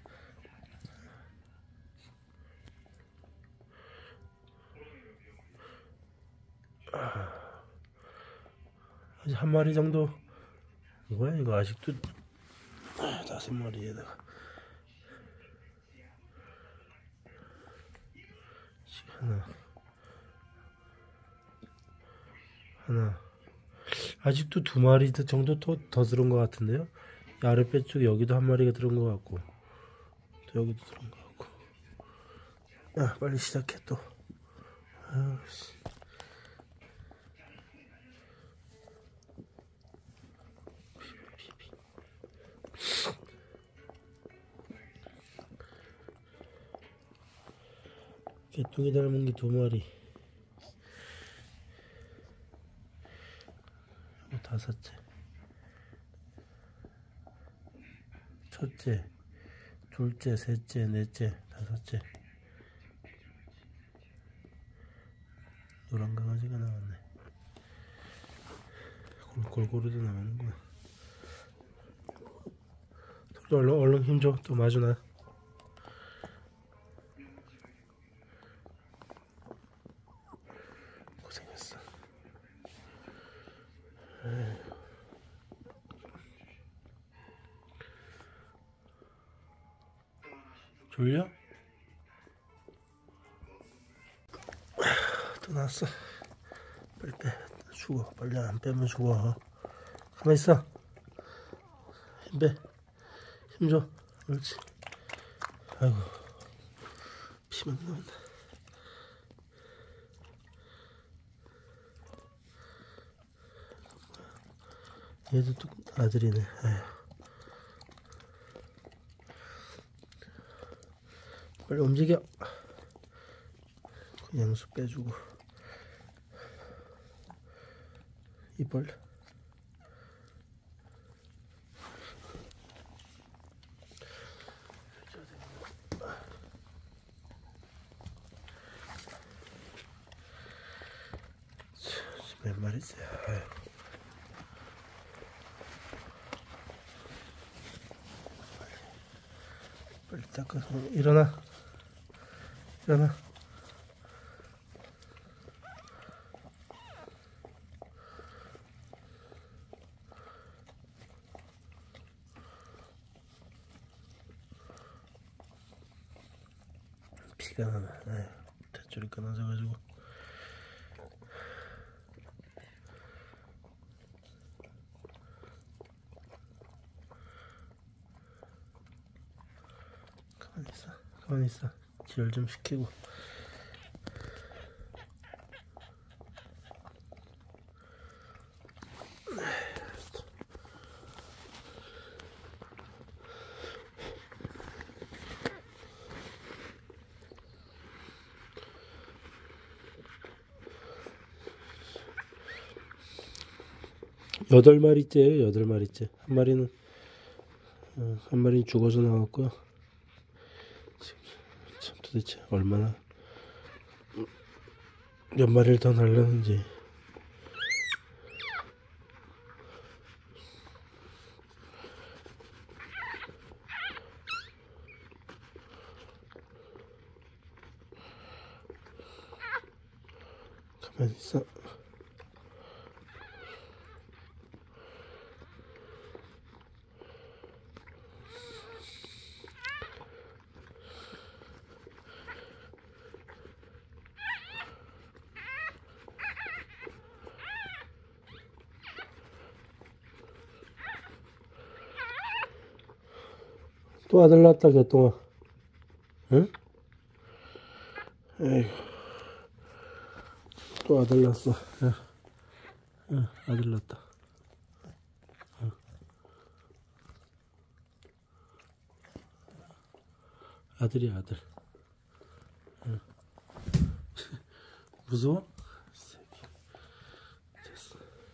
아직 한 마리 정도. 뭐야 이거 아직도. 5마리에다가 하나 아직도 2마리 정도 더 들은 것 같은데요. 이 아랫배 쪽에 여기도 한 마리가 들은 것 같고, 또 여기도 들은 것 같고. 야, 빨리 시작해 또. 아유, 씨. 개똥이 닮은 게 2마리. 5째. 첫째, 둘째, 셋째, 넷째, 5째. 노란 강아지가 나왔네. 골고루도 나오는구나. 또 얼른 힘줘. 또 마주나. 고생했어. 졸려? 또 났어. 빨리 빼. 죽어. 빨리 안 빼면 죽어. 가만히 있어. 힘 빼. 힘줘. 그렇지. 아이고, 피만 나온다. 얘도 또 아들이네. 아휴. 빨리 움직여. 양수 빼주고. 이빨. 몇 마리지? 아유. 빨리 닦아서. 일어나. 일어나. 피가 나네. 아유, 대줄이 끊어져가지고. 가만히 있어. 지혈 좀 시키고. 여덟 마리째예요. 8마리째. 한 마리는 죽어서 나왔고요. 도대체 얼마나 몇 마리를 더 날렸는지. 가만히 있어. 또 아들 낳았다, 개똥아. 응? 에휴. 또 아들 낳았어. 응, 아들 낳았다. 응. 아들이야, 아들. 응. 무서워? 됐어.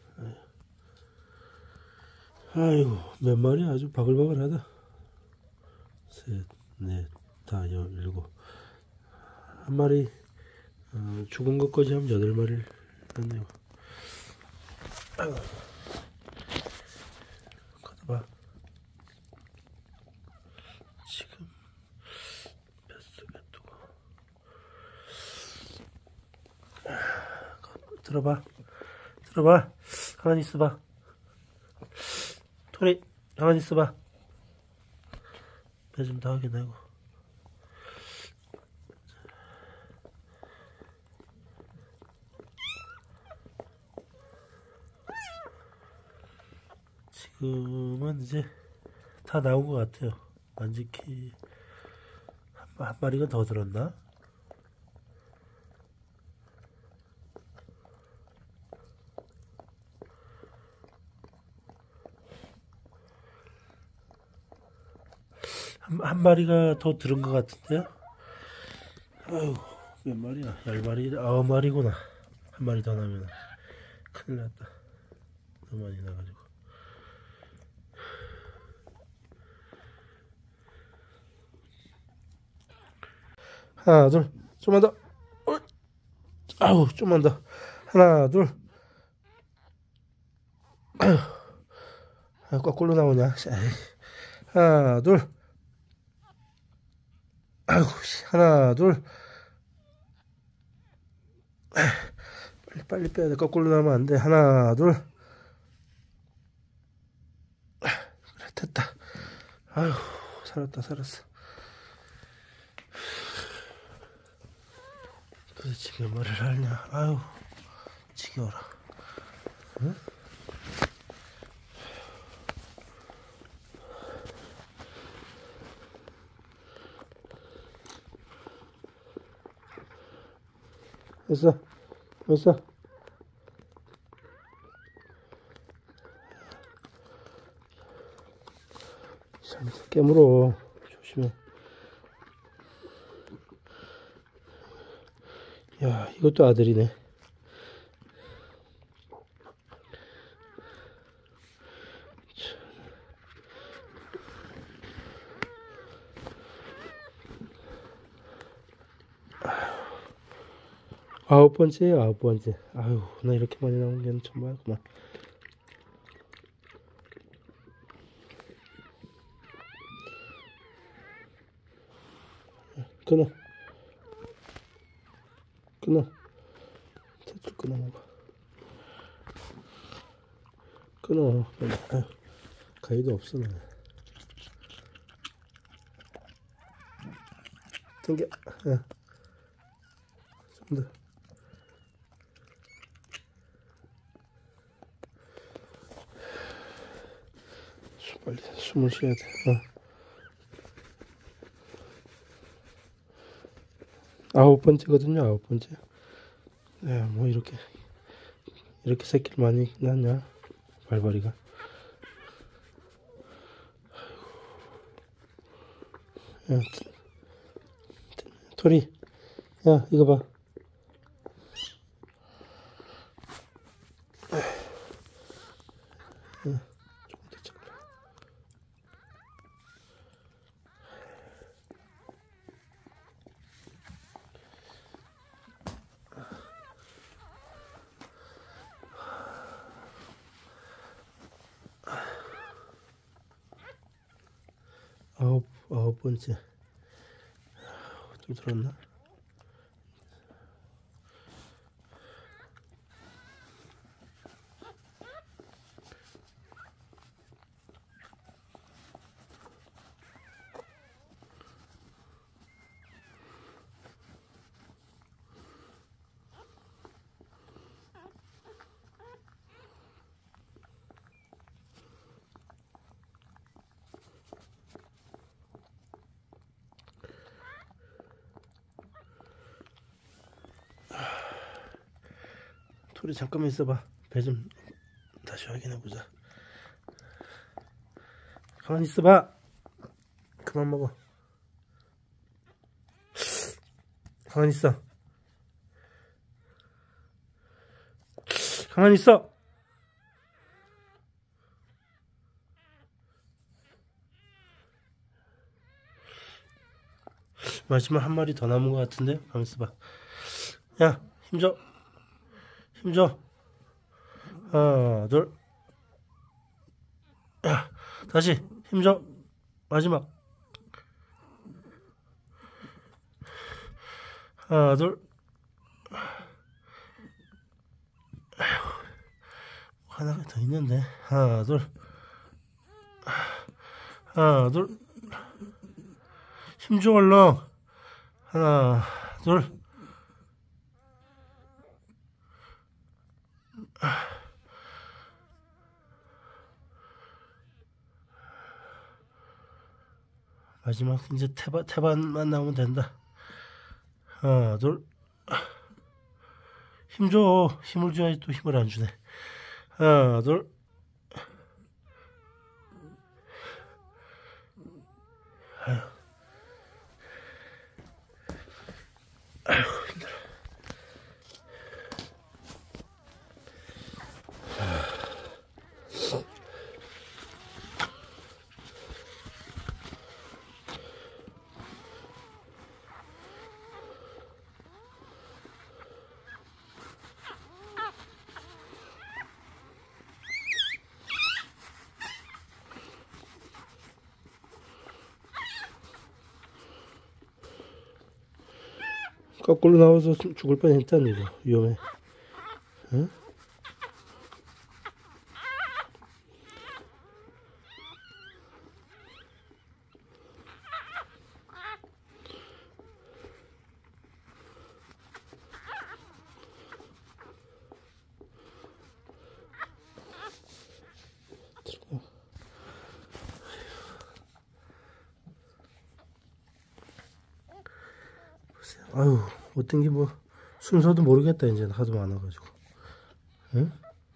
아이고, 몇 마리 아주 바글바글하다. 셋, 넷, 다, 일곱. 한 마리, 죽은 것까지 하면 8마리를 했네요. 아이고. 가다봐. 지금, 뱃속에 두고. 들어봐. 들어봐. 가만히 있어봐. 토리, 가만히 있어봐. 배 좀 더 확인하고. 지금은 이제 다 나온 것 같아요. 만지키 한 마리가 더 들었나? 한 마리가 더 들은 것 같은데요? 아유, 몇 마리야? 10마리, 9마리구나. 한 마리 더 나면 큰일 났다. 너무 많이 나가지고. 하나, 둘, 좀만 더. 아우, 좀만 더. 하나, 둘. 아유, 거꾸로 나오냐? 하나, 둘. 아이고, 하나, 둘. 빨리 빼야 돼. 거꾸로 나오면 안 돼. 하나, 둘. 그래, 됐다. 아유, 살았다, 살았어. 도대체 몇 마리를 하냐? 아유, 지겨워라. 응? 됐어, 됐어. 깨물어. 조심해. 야, 이것도 아들이네. 아홉 번째에요, 9번째. 아유, 나 이렇게 많이 나온 게 정말 그만. 끊어. 끊어. tet줄 끊어 먹어. 끊어. 아유, 가위도 없어, 나. 당겨. 좀 더. 빨리 숨을 쉬어야 돼. 아홉 번째거든요, 9번째. 네, 뭐 이렇게 새끼를 많이 낳냐, 발발이가. 야, 토리, 야, 이거 봐. 아홉 번째. 또 들었나? 토리 잠깐만 있어봐. 배 좀 다시 확인해보자. 가만히 있어봐. 그만 먹어. 가만히 있어. 가만히 있어. 마지막 한 마리 더 남은 것 같은데? 가만히 있어봐. 야, 힘줘. 힘줘. 하나, 둘. 야, 다시 힘줘. 마지막. 하나, 둘. 하나가 더 있는데. 하나, 둘. 하나, 둘. 힘줘, 얼렁. 하나, 둘. 마지막 이제 태반만 나오면 된다. 하나, 둘. 힘줘. 힘을 줘야지 또 힘을 안 주네. 하나, 둘. 아휴, 힘들어. 거꾸로 나와서 죽을 뻔했잖아. 이거 위험해. 응? 아유, 어떤 게 뭐 순서도 모르겠다. 이제 하도 많아가지고. 응?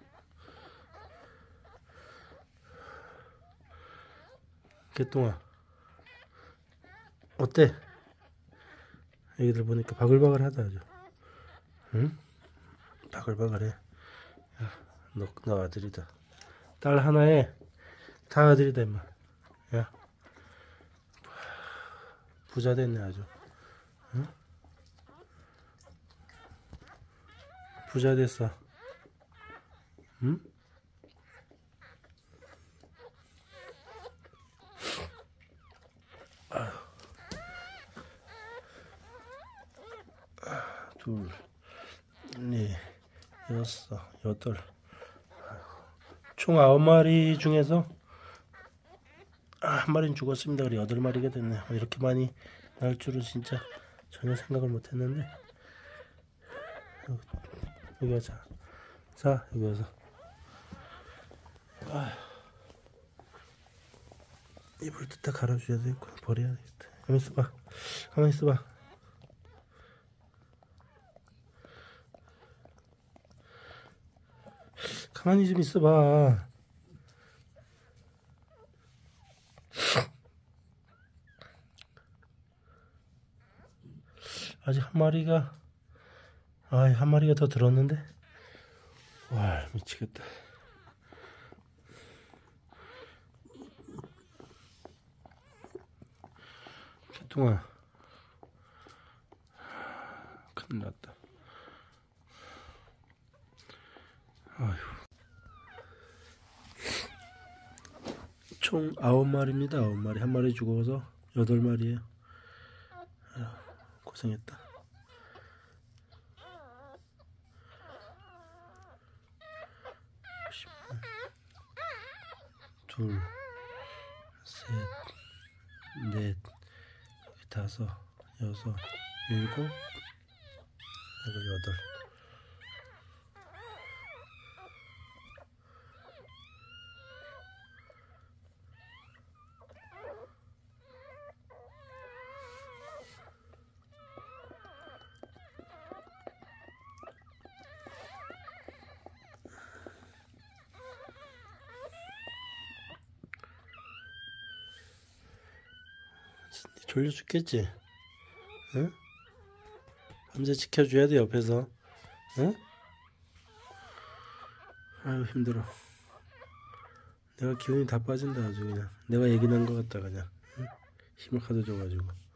개똥아, 어때? 애기들 보니까 바글바글하다 아주. 응? 바글바글해. 야, 너 아들이다. 딸 하나에 다 아들이다 임마. 야, 부자 됐네 아주. 응? 부자 됐어. 응? 둘, 넷, 여섯, 여덟. 총 9마리 중에서 한 마리는 죽었습니다. 그래 8마리가 됐네. 이렇게 많이 날 줄은 진짜 전혀 생각을 못했는데. 여기 와자. 자, 여기 와서. 이불 뜯다 갈아줘야 되겠고 버려야 되겠다. 가만히 있어봐. 가만히 있어봐. 가만히 좀 있어봐. 아직 한 마리가 한 마리가 더 들었는데. 와, 미치겠다. 개똥아, 큰일 났다. 아휴. 총 총 9마리입니다. 9마리. 한 마리 죽어서 8마리에요. 고생했다. 둘, 셋, 넷, 다섯, 여섯, 일곱, 여덟. 졸려 죽겠지? 응? 밤새 지켜줘야 돼 옆에서. 응? 아유 힘들어. 내가 기운이 다 빠진다 아주 그냥. 내가 얘기난 것 같다 그냥. 응? 힘을 가져줘가지고.